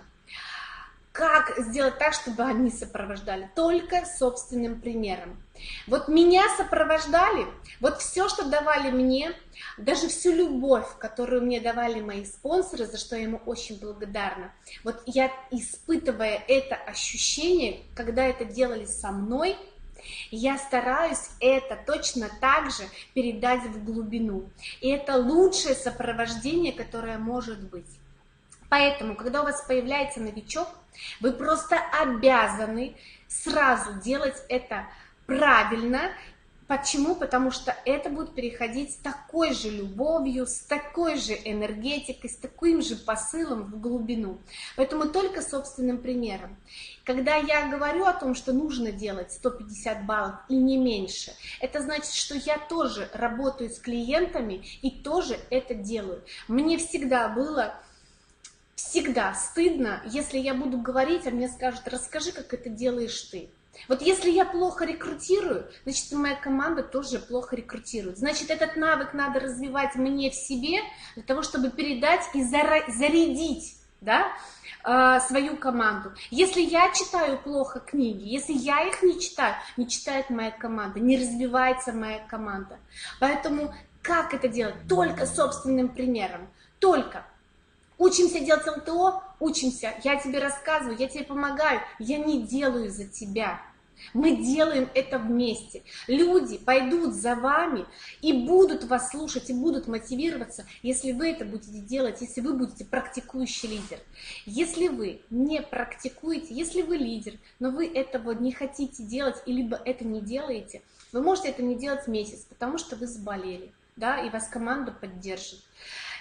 Как сделать так, чтобы они сопровождали? Только собственным примером. Вот меня сопровождали, вот все, что давали мне, даже всю любовь, которую мне давали мои спонсоры, за что я ему очень благодарна. Вот я, испытывая это ощущение, когда это делали со мной, я стараюсь это точно так же передать в глубину. И это лучшее сопровождение, которое может быть. Поэтому, когда у вас появляется новичок, вы просто обязаны сразу делать это правильно. Почему? Потому что это будет переходить с такой же любовью, с такой же энергетикой, с таким же посылом в глубину. Поэтому только собственным примером. Когда я говорю о том, что нужно делать сто пятьдесят баллов и не меньше, это значит, что я тоже работаю с клиентами и тоже это делаю. Мне всегда было... Всегда стыдно, если я буду говорить, а мне скажут, расскажи, как это делаешь ты. Вот если я плохо рекрутирую, значит, моя команда тоже плохо рекрутирует. Значит, этот навык надо развивать мне в себе, для того, чтобы передать и зарядить, да, свою команду. Если я читаю плохо книги, если я их не читаю, не читает моя команда, не развивается моя команда. Поэтому как это делать? Только собственным примером, только. Учимся делать эл тэ о? Учимся. Я тебе рассказываю, я тебе помогаю. Я не делаю за тебя. Мы делаем это вместе. Люди пойдут за вами и будут вас слушать, и будут мотивироваться, если вы это будете делать, если вы будете практикующий лидер. Если вы не практикуете, если вы лидер, но вы этого не хотите делать, и либо это не делаете, вы можете это не делать месяц, потому что вы заболели, да, и вас команда поддержит.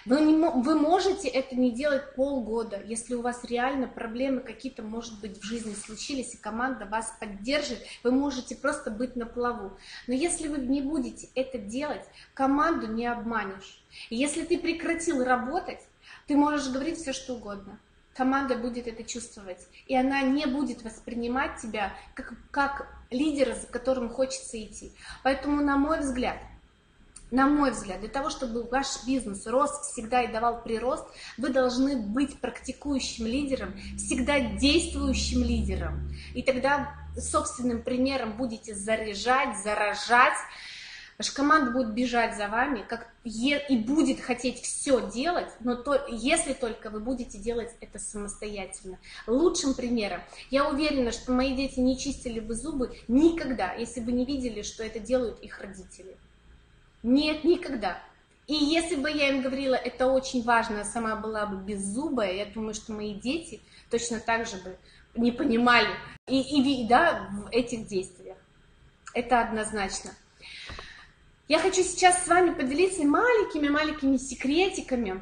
Вы, не, вы можете это не делать полгода, если у вас реально проблемы какие-то, может быть, в жизни случились, и команда вас поддержит, вы можете просто быть на плаву. Но если вы не будете это делать, команду не обманешь. И если ты прекратил работать, ты можешь говорить все, что угодно. Команда будет это чувствовать, и она не будет воспринимать тебя как, как лидера, за которым хочется идти. Поэтому, на мой взгляд, на мой взгляд, для того, чтобы ваш бизнес рос всегда и давал прирост, вы должны быть практикующим лидером, всегда действующим лидером. И тогда собственным примером будете заряжать, заражать. Ваша команда будет бежать за вами как, и будет хотеть все делать, но то, если только вы будете делать это самостоятельно. Лучшим примером, я уверена, что мои дети не чистили бы зубы никогда, если бы не видели, что это делают их родители. Нет, никогда. И если бы я им говорила, это очень важно, а сама была бы беззубая, я думаю, что мои дети точно так же бы не понимали и, и да, в этих действиях. Это однозначно. Я хочу сейчас с вами поделиться маленькими-маленькими секретиками,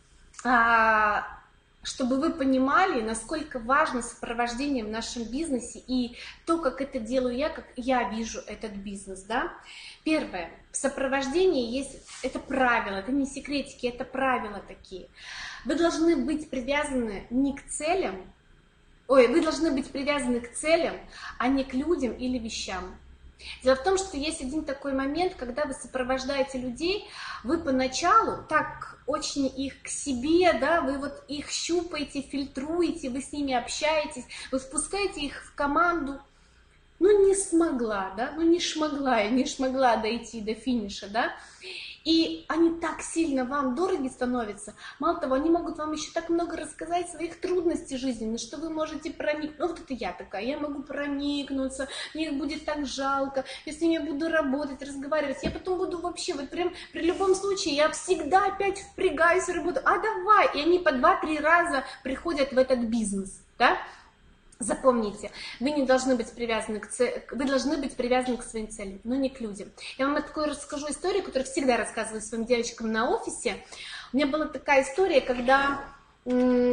чтобы вы понимали, насколько важно сопровождение в нашем бизнесе и то, как это делаю я, как я вижу этот бизнес. Да? Первое. В сопровождении есть, это правила, это не секретики, это правила такие. Вы должны быть привязаны не к целям, ой, вы должны быть привязаны к целям, а не к людям или вещам. Дело в том, что есть один такой момент, когда вы сопровождаете людей, вы поначалу так очень их к себе, да, вы вот их щупаете, фильтруете, вы с ними общаетесь, вы впускаете их в команду. Ну, не смогла, да, ну, не шмогла, я не шмогла дойти до финиша, да, и они так сильно вам дороги становятся, мало того, они могут вам еще так много рассказать своих трудностей жизненных, что вы можете проникнуть, ну, вот это я такая, я могу проникнуться, мне их будет так жалко, я с ними буду работать, разговаривать, я потом буду вообще, вот прям при любом случае, я всегда опять впрягаюсь в работу, а давай, и они по два-три раза приходят в этот бизнес, да. Запомните, вы не должны быть привязаны к цели, вы должны быть привязаны к своим целям, но не к людям. Я вам такую расскажу историю, которую всегда рассказываю своим девочкам на офисе. У меня была такая история, когда м-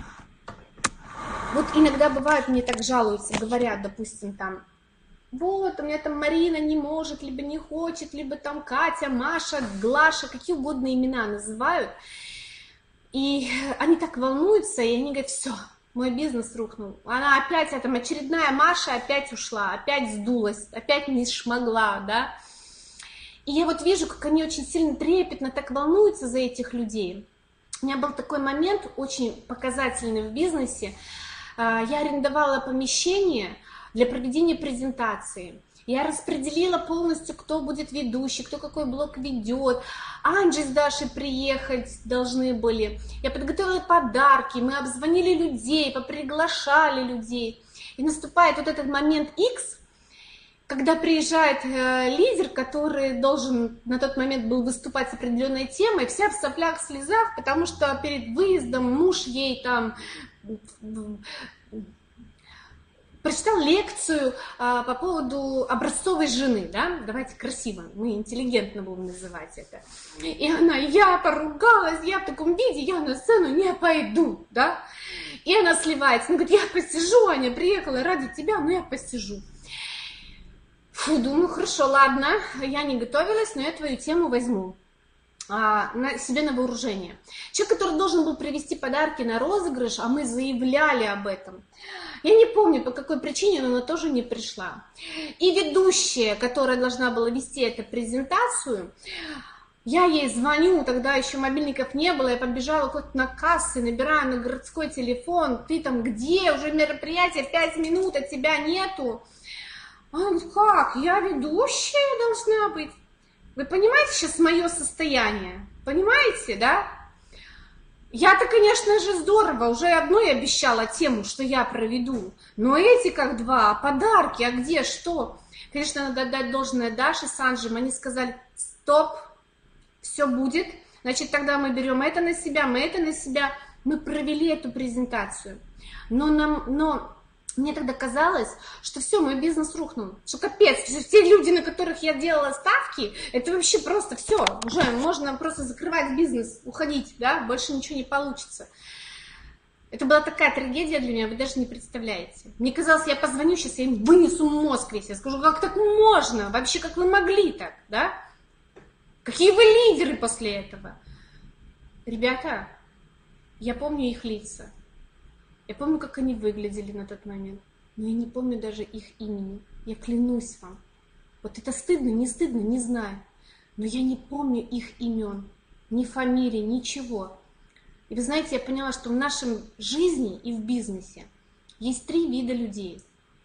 вот иногда бывает, мне так жалуются, говорят, допустим, там, вот, у меня там Марина не может, либо не хочет, либо там Катя, Маша, Глаша, какие угодно имена называют. И они так волнуются, и они говорят, все, мой бизнес рухнул. Она опять, а там очередная Маша опять ушла, опять сдулась, опять не шмогла, да. И я вот вижу, как они очень сильно трепетно так волнуются за этих людей. У меня был такой момент, очень показательный в бизнесе. Я арендовала помещение для проведения презентации. Я распределила полностью, кто будет ведущий, кто какой блок ведет. Анджи с Дашей приехать должны были. Я подготовила подарки, мы обзвонили людей, поприглашали людей. И наступает вот этот момент X, когда приезжает э, лидер, который должен на тот момент был выступать с определенной темой, вся в соплях, в слезах, потому что перед выездом муж ей там прочитал лекцию а, по поводу образцовой жены, да, давайте красиво, мы интеллигентно будем называть это. И она, я поругалась, я в таком виде, я на сцену не пойду, да. И она сливается, она говорит, я посижу, Аня, приехала ради тебя, но я посижу. Фу, думаю, хорошо, ладно, я не готовилась, но я твою тему возьму а, на себе на вооружение. Человек, который должен был привезти подарки на розыгрыш, а мы заявляли об этом, я не помню, по какой причине, но она тоже не пришла. И ведущая, которая должна была вести эту презентацию, я ей звоню, тогда еще мобильников не было, я побежала куда-то на кассы, набираю на городской телефон, ты там где, уже мероприятие, пять минут, а тебя нету. А он, как, я ведущая должна быть? Вы понимаете сейчас мое состояние? Понимаете, да? Я-то, конечно же, здорово, уже одной обещала тему, что я проведу, но эти как два, подарки, а где, что? Конечно, надо дать должное Даше с Анжем, они сказали, стоп, все будет, значит, тогда мы берем это на себя, мы это на себя, мы провели эту презентацию, но, нам, но мне тогда казалось, что все, мой бизнес рухнул, что капец, все люди, на которых я делала ставки, это вообще просто все, уже можно просто закрывать бизнес, уходить, да, больше ничего не получится. Это была такая трагедия для меня, вы даже не представляете. Мне казалось, я позвоню сейчас, я им вынесу мозг весь, я скажу, как так можно, вообще, как вы могли так, да? Какие вы лидеры после этого? Ребята, я помню их лица. Я помню, как они выглядели на тот момент, но я не помню даже их имени. Я клянусь вам. Вот это стыдно, не стыдно, не знаю. Но я не помню их имен, ни фамилий, ничего. И вы знаете, я поняла, что в нашей жизни и в бизнесе есть три вида людей.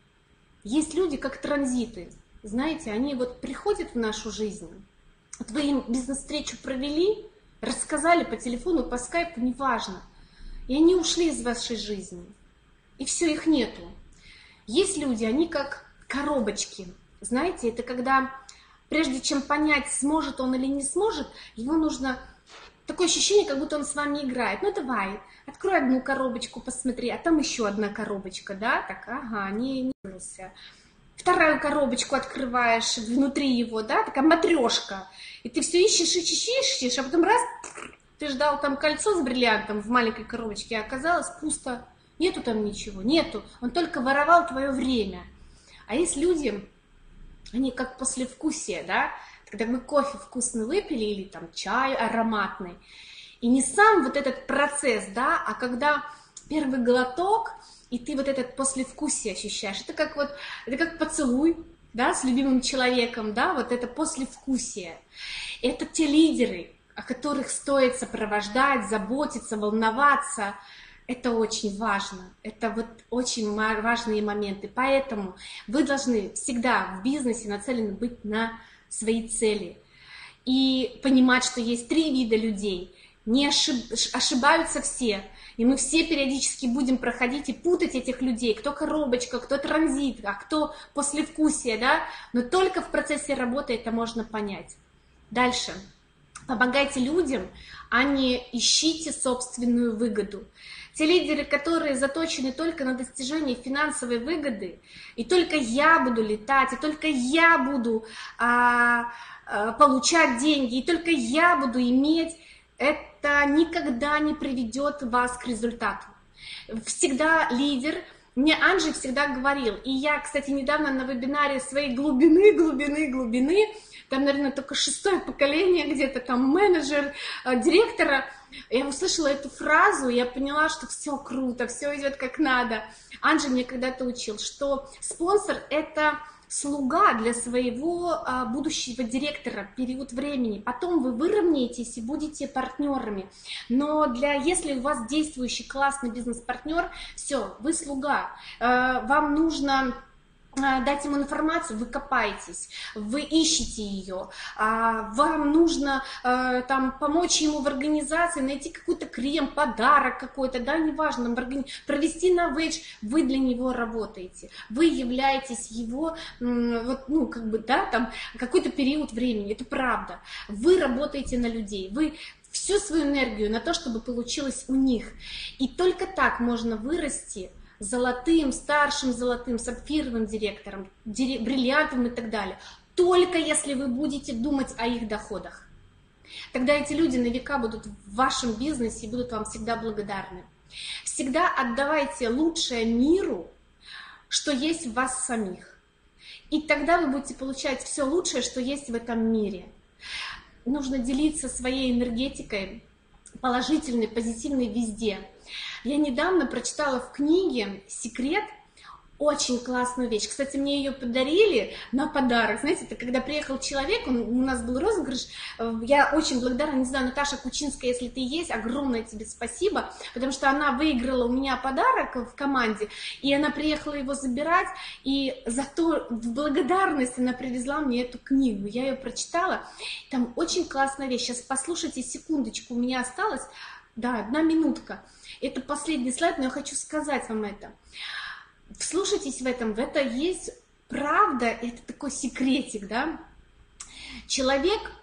Есть люди, как транзиты. Знаете, они вот приходят в нашу жизнь. Вот вы им бизнес-встречу провели, рассказали по телефону, по скайпу, неважно. И они ушли из вашей жизни. И все, их нету. Есть люди, они как коробочки. Знаете, это когда, прежде чем понять, сможет он или не сможет, его нужно... Такое ощущение, как будто он с вами играет. Ну давай, открой одну коробочку, посмотри, а там еще одна коробочка, да? Так, ага, не, не вырвался. Вторую коробочку открываешь, внутри его, да, такая матрешка. И ты все ищешь, ищешь, ищешь, а потом раз... Ты ждал там кольцо с бриллиантом в маленькой коробочке, а оказалось пусто. Нету там ничего, нету. Он только воровал твое время. А есть люди, они как послевкусие, да? Когда вы кофе вкусно выпили или там чай ароматный. И не сам вот этот процесс, да, а когда первый глоток, и ты вот этот послевкусие ощущаешь. Это как вот, это как поцелуй, да, с любимым человеком, да, вот это послевкусие. Это те лидеры, о которых стоит сопровождать, заботиться, волноваться. Это очень важно. Это вот очень важные моменты. Поэтому вы должны всегда в бизнесе нацелены быть на свои цели. И понимать, что есть три вида людей. Не ошиб... ошибаются все. И мы все периодически будем проходить и путать этих людей. Кто коробочка, кто транзит, а кто послевкусие, да? Но только в процессе работы это можно понять. Дальше. Помогайте людям, а не ищите собственную выгоду. Те лидеры, которые заточены только на достижение финансовой выгоды, и только я буду летать, и только я буду а, а, получать деньги, и только я буду иметь, это никогда не приведет вас к результату. Всегда лидер, мне Анжи всегда говорил, и я, кстати, недавно на вебинаре своей глубины, глубины, глубины, там, наверное, только шестое поколение где-то, там менеджер, директора, я услышала эту фразу, и я поняла, что все круто, все идет как надо. Анжи мне когда-то учил, что спонсор – это слуга для своего а, будущего директора период времени. Потом вы выровняетесь и будете партнерами. Но для, если у вас действующий классный бизнес-партнер, все, вы слуга. А, вам нужно... дать ему информацию, вы копаетесь, вы ищете ее, вам нужно там помочь ему в организации, найти какой-то крем, подарок какой-то, да, неважно, провести на вейдж, вы для него работаете, вы являетесь его, вот, ну, как бы, да, там, какой-то период времени, это правда, вы работаете на людей, вы всю свою энергию на то, чтобы получилось у них, и только так можно вырасти золотым, старшим золотым, сапфировым директором, дирек, бриллиантом и так далее. Только если вы будете думать о их доходах. Тогда эти люди на века будут в вашем бизнесе и будут вам всегда благодарны. Всегда отдавайте лучшее миру, что есть в вас самих. И тогда вы будете получать все лучшее, что есть в этом мире. Нужно делиться своей энергетикой, положительной, позитивной везде. Я недавно прочитала в книге «Секрет» очень классную вещь. Кстати, мне ее подарили на подарок. Знаете, это когда приехал человек, он, у нас был розыгрыш, я очень благодарна, не знаю, Наташа Кучинская, если ты есть, огромное тебе спасибо, потому что она выиграла у меня подарок в команде, и она приехала его забирать, и за то, в благодарность она привезла мне эту книгу. Я ее прочитала, там очень классная вещь. Сейчас послушайте, секундочку, у меня осталось, да, одна минутка. Это последний слайд, но я хочу сказать вам это. Вслушайтесь в этом, в это есть правда, это такой секретик, да. Человек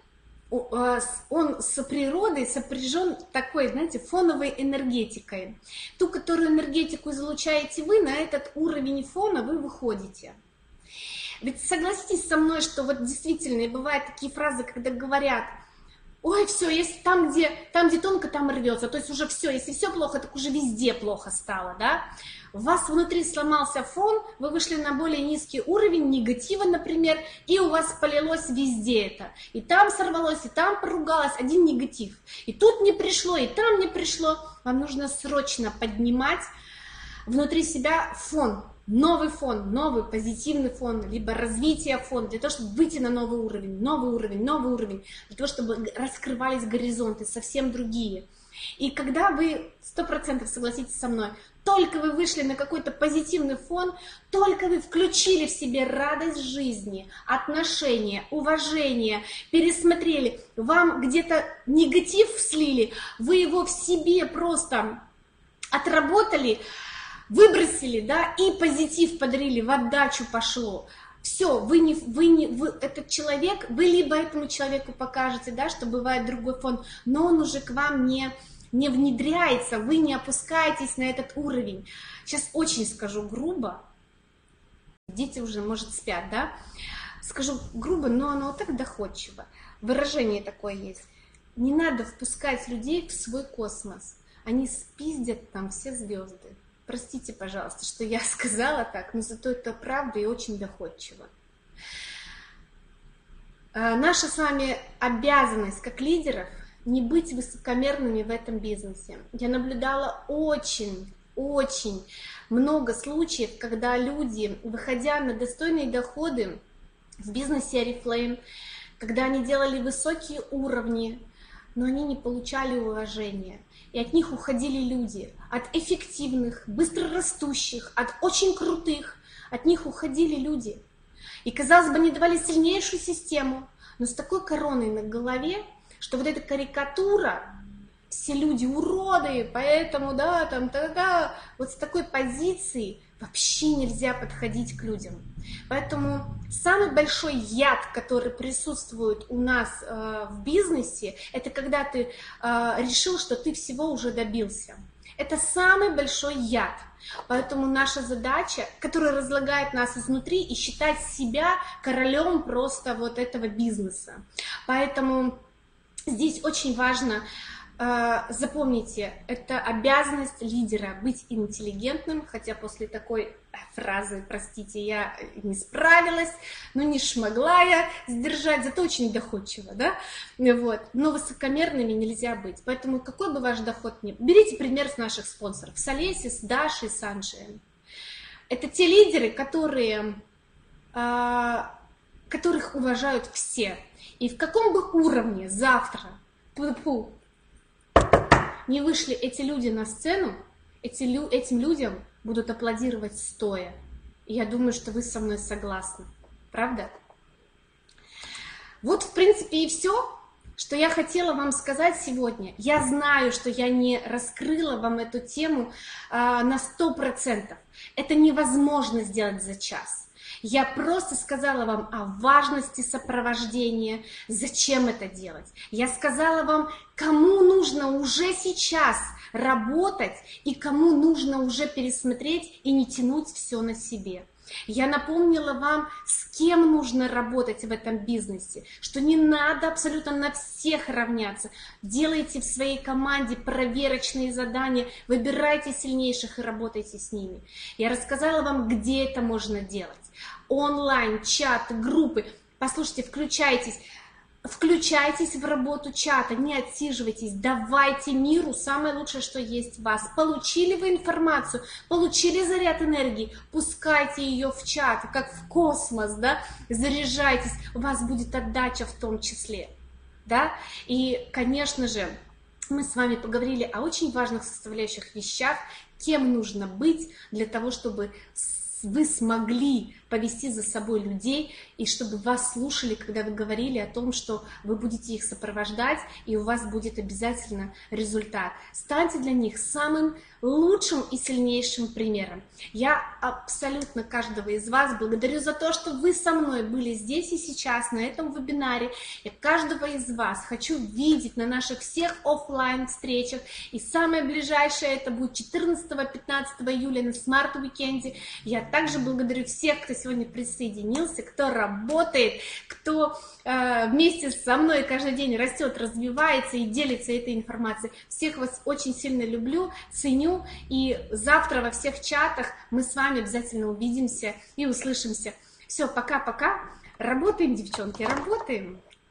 он с природой сопряжен такой, знаете, фоновой энергетикой. Ту, которую энергетику излучаете вы, на этот уровень фона вы выходите. Ведь согласитесь со мной, что вот действительно, и бывают такие фразы, когда говорят: ой, все, если там, где, там, где тонко, там рвется, то есть уже все, если все плохо, так уже везде плохо стало, да? У вас внутри сломался фон, вы вышли на более низкий уровень негатива, например, и у вас полилось везде это. И там сорвалось, и там поругалось, один негатив. И тут не пришло, и там не пришло. Вам нужно срочно поднимать внутри себя фон, новый фон, новый позитивный фон, либо развитие фона, для того, чтобы выйти на новый уровень, новый уровень, новый уровень, для того, чтобы раскрывались горизонты совсем другие. И когда вы, сто процентов согласитесь со мной, только вы вышли на какой-то позитивный фон, только вы включили в себе радость жизни, отношения, уважение, пересмотрели, вам где-то негатив слили, вы его в себе просто отработали, выбросили, да, и позитив подарили, в отдачу пошло. Все, вы не, вы не, вы, этот человек, вы либо этому человеку покажете, да, что бывает другой фон, но он уже к вам не, не внедряется, вы не опускаетесь на этот уровень. Сейчас очень скажу грубо, дети уже, может, спят, да, скажу грубо, но оно так доходчиво. Выражение такое есть. Не надо впускать людей в свой космос, они спиздят там все звезды. Простите, пожалуйста, что я сказала так, но зато это правда и очень доходчиво. Наша с вами обязанность как лидеров не быть высокомерными в этом бизнесе. Я наблюдала очень, очень много случаев, когда люди, выходя на достойные доходы в бизнесе Oriflame, когда они делали высокие уровни, но они не получали уважения. И от них уходили люди, от эффективных, быстрорастущих, от очень крутых, от них уходили люди. И, казалось бы, они давали сильнейшую систему, но с такой короной на голове, что вот эта карикатура, все люди уроды, поэтому, да, там, да-да, вот с такой позиции вообще нельзя подходить к людям. Поэтому самый большой яд, который присутствует у нас э, в бизнесе, это когда ты э, решил, что ты всего уже добился. Это самый большой яд. Поэтому наша задача, которая разлагает нас изнутри, и считать себя королем просто вот этого бизнеса. Поэтому здесь очень важно, запомните, это обязанность лидера быть интеллигентным, хотя после такой фразы, простите, я не справилась, но не смогла я сдержать, зато очень доходчиво, да, вот, но высокомерными нельзя быть, поэтому какой бы ваш доход ни был, берите пример с наших спонсоров, с Олесей, с Дашей, с Анжеем. Это те лидеры, которые, которых уважают все, и в каком бы уровне завтра, пу-пу, не вышли эти люди на сцену, эти, этим людям будут аплодировать стоя. И я думаю, что вы со мной согласны. Правда? Вот, в принципе, и все, что я хотела вам сказать сегодня. Я знаю, что я не раскрыла вам эту тему а, на сто процентов. Это невозможно сделать за час. Я просто сказала вам о важности сопровождения, зачем это делать. Я сказала вам, кому нужно уже сейчас работать и кому нужно уже пересмотреть и не тянуть все на себе. Я напомнила вам, с кем нужно работать в этом бизнесе, что не надо абсолютно на всех равняться. Делайте в своей команде проверочные задания, выбирайте сильнейших и работайте с ними. Я рассказала вам, где это можно делать. Онлайн, чат, группы. Послушайте, включайтесь. Включайтесь в работу чата, не отсиживайтесь, давайте миру самое лучшее, что есть в вас. Получили вы информацию, получили заряд энергии, пускайте ее в чат, как в космос, да, заряжайтесь, у вас будет отдача в том числе, да. И, конечно же, мы с вами поговорили о очень важных составляющих вещах, кем нужно быть для того, чтобы вы смогли повести за собой людей, и чтобы вас слушали, когда вы говорили о том, что вы будете их сопровождать, и у вас будет обязательно результат. Станьте для них самым лучшим и сильнейшим примером. Я абсолютно каждого из вас благодарю за то, что вы со мной были здесь и сейчас, на этом вебинаре. Я каждого из вас хочу видеть на наших всех офлайн встречах, и самое ближайшее это будет четырнадцатого-пятнадцатого июля на Smart Weekend. Я также благодарю всех, кто сегодня присоединился, кто работает, кто э, вместе со мной каждый день растет, развивается и делится этой информацией. Всех вас очень сильно люблю, ценю, и завтра во всех чатах мы с вами обязательно увидимся и услышимся. Все, пока-пока. Работаем, девчонки, работаем.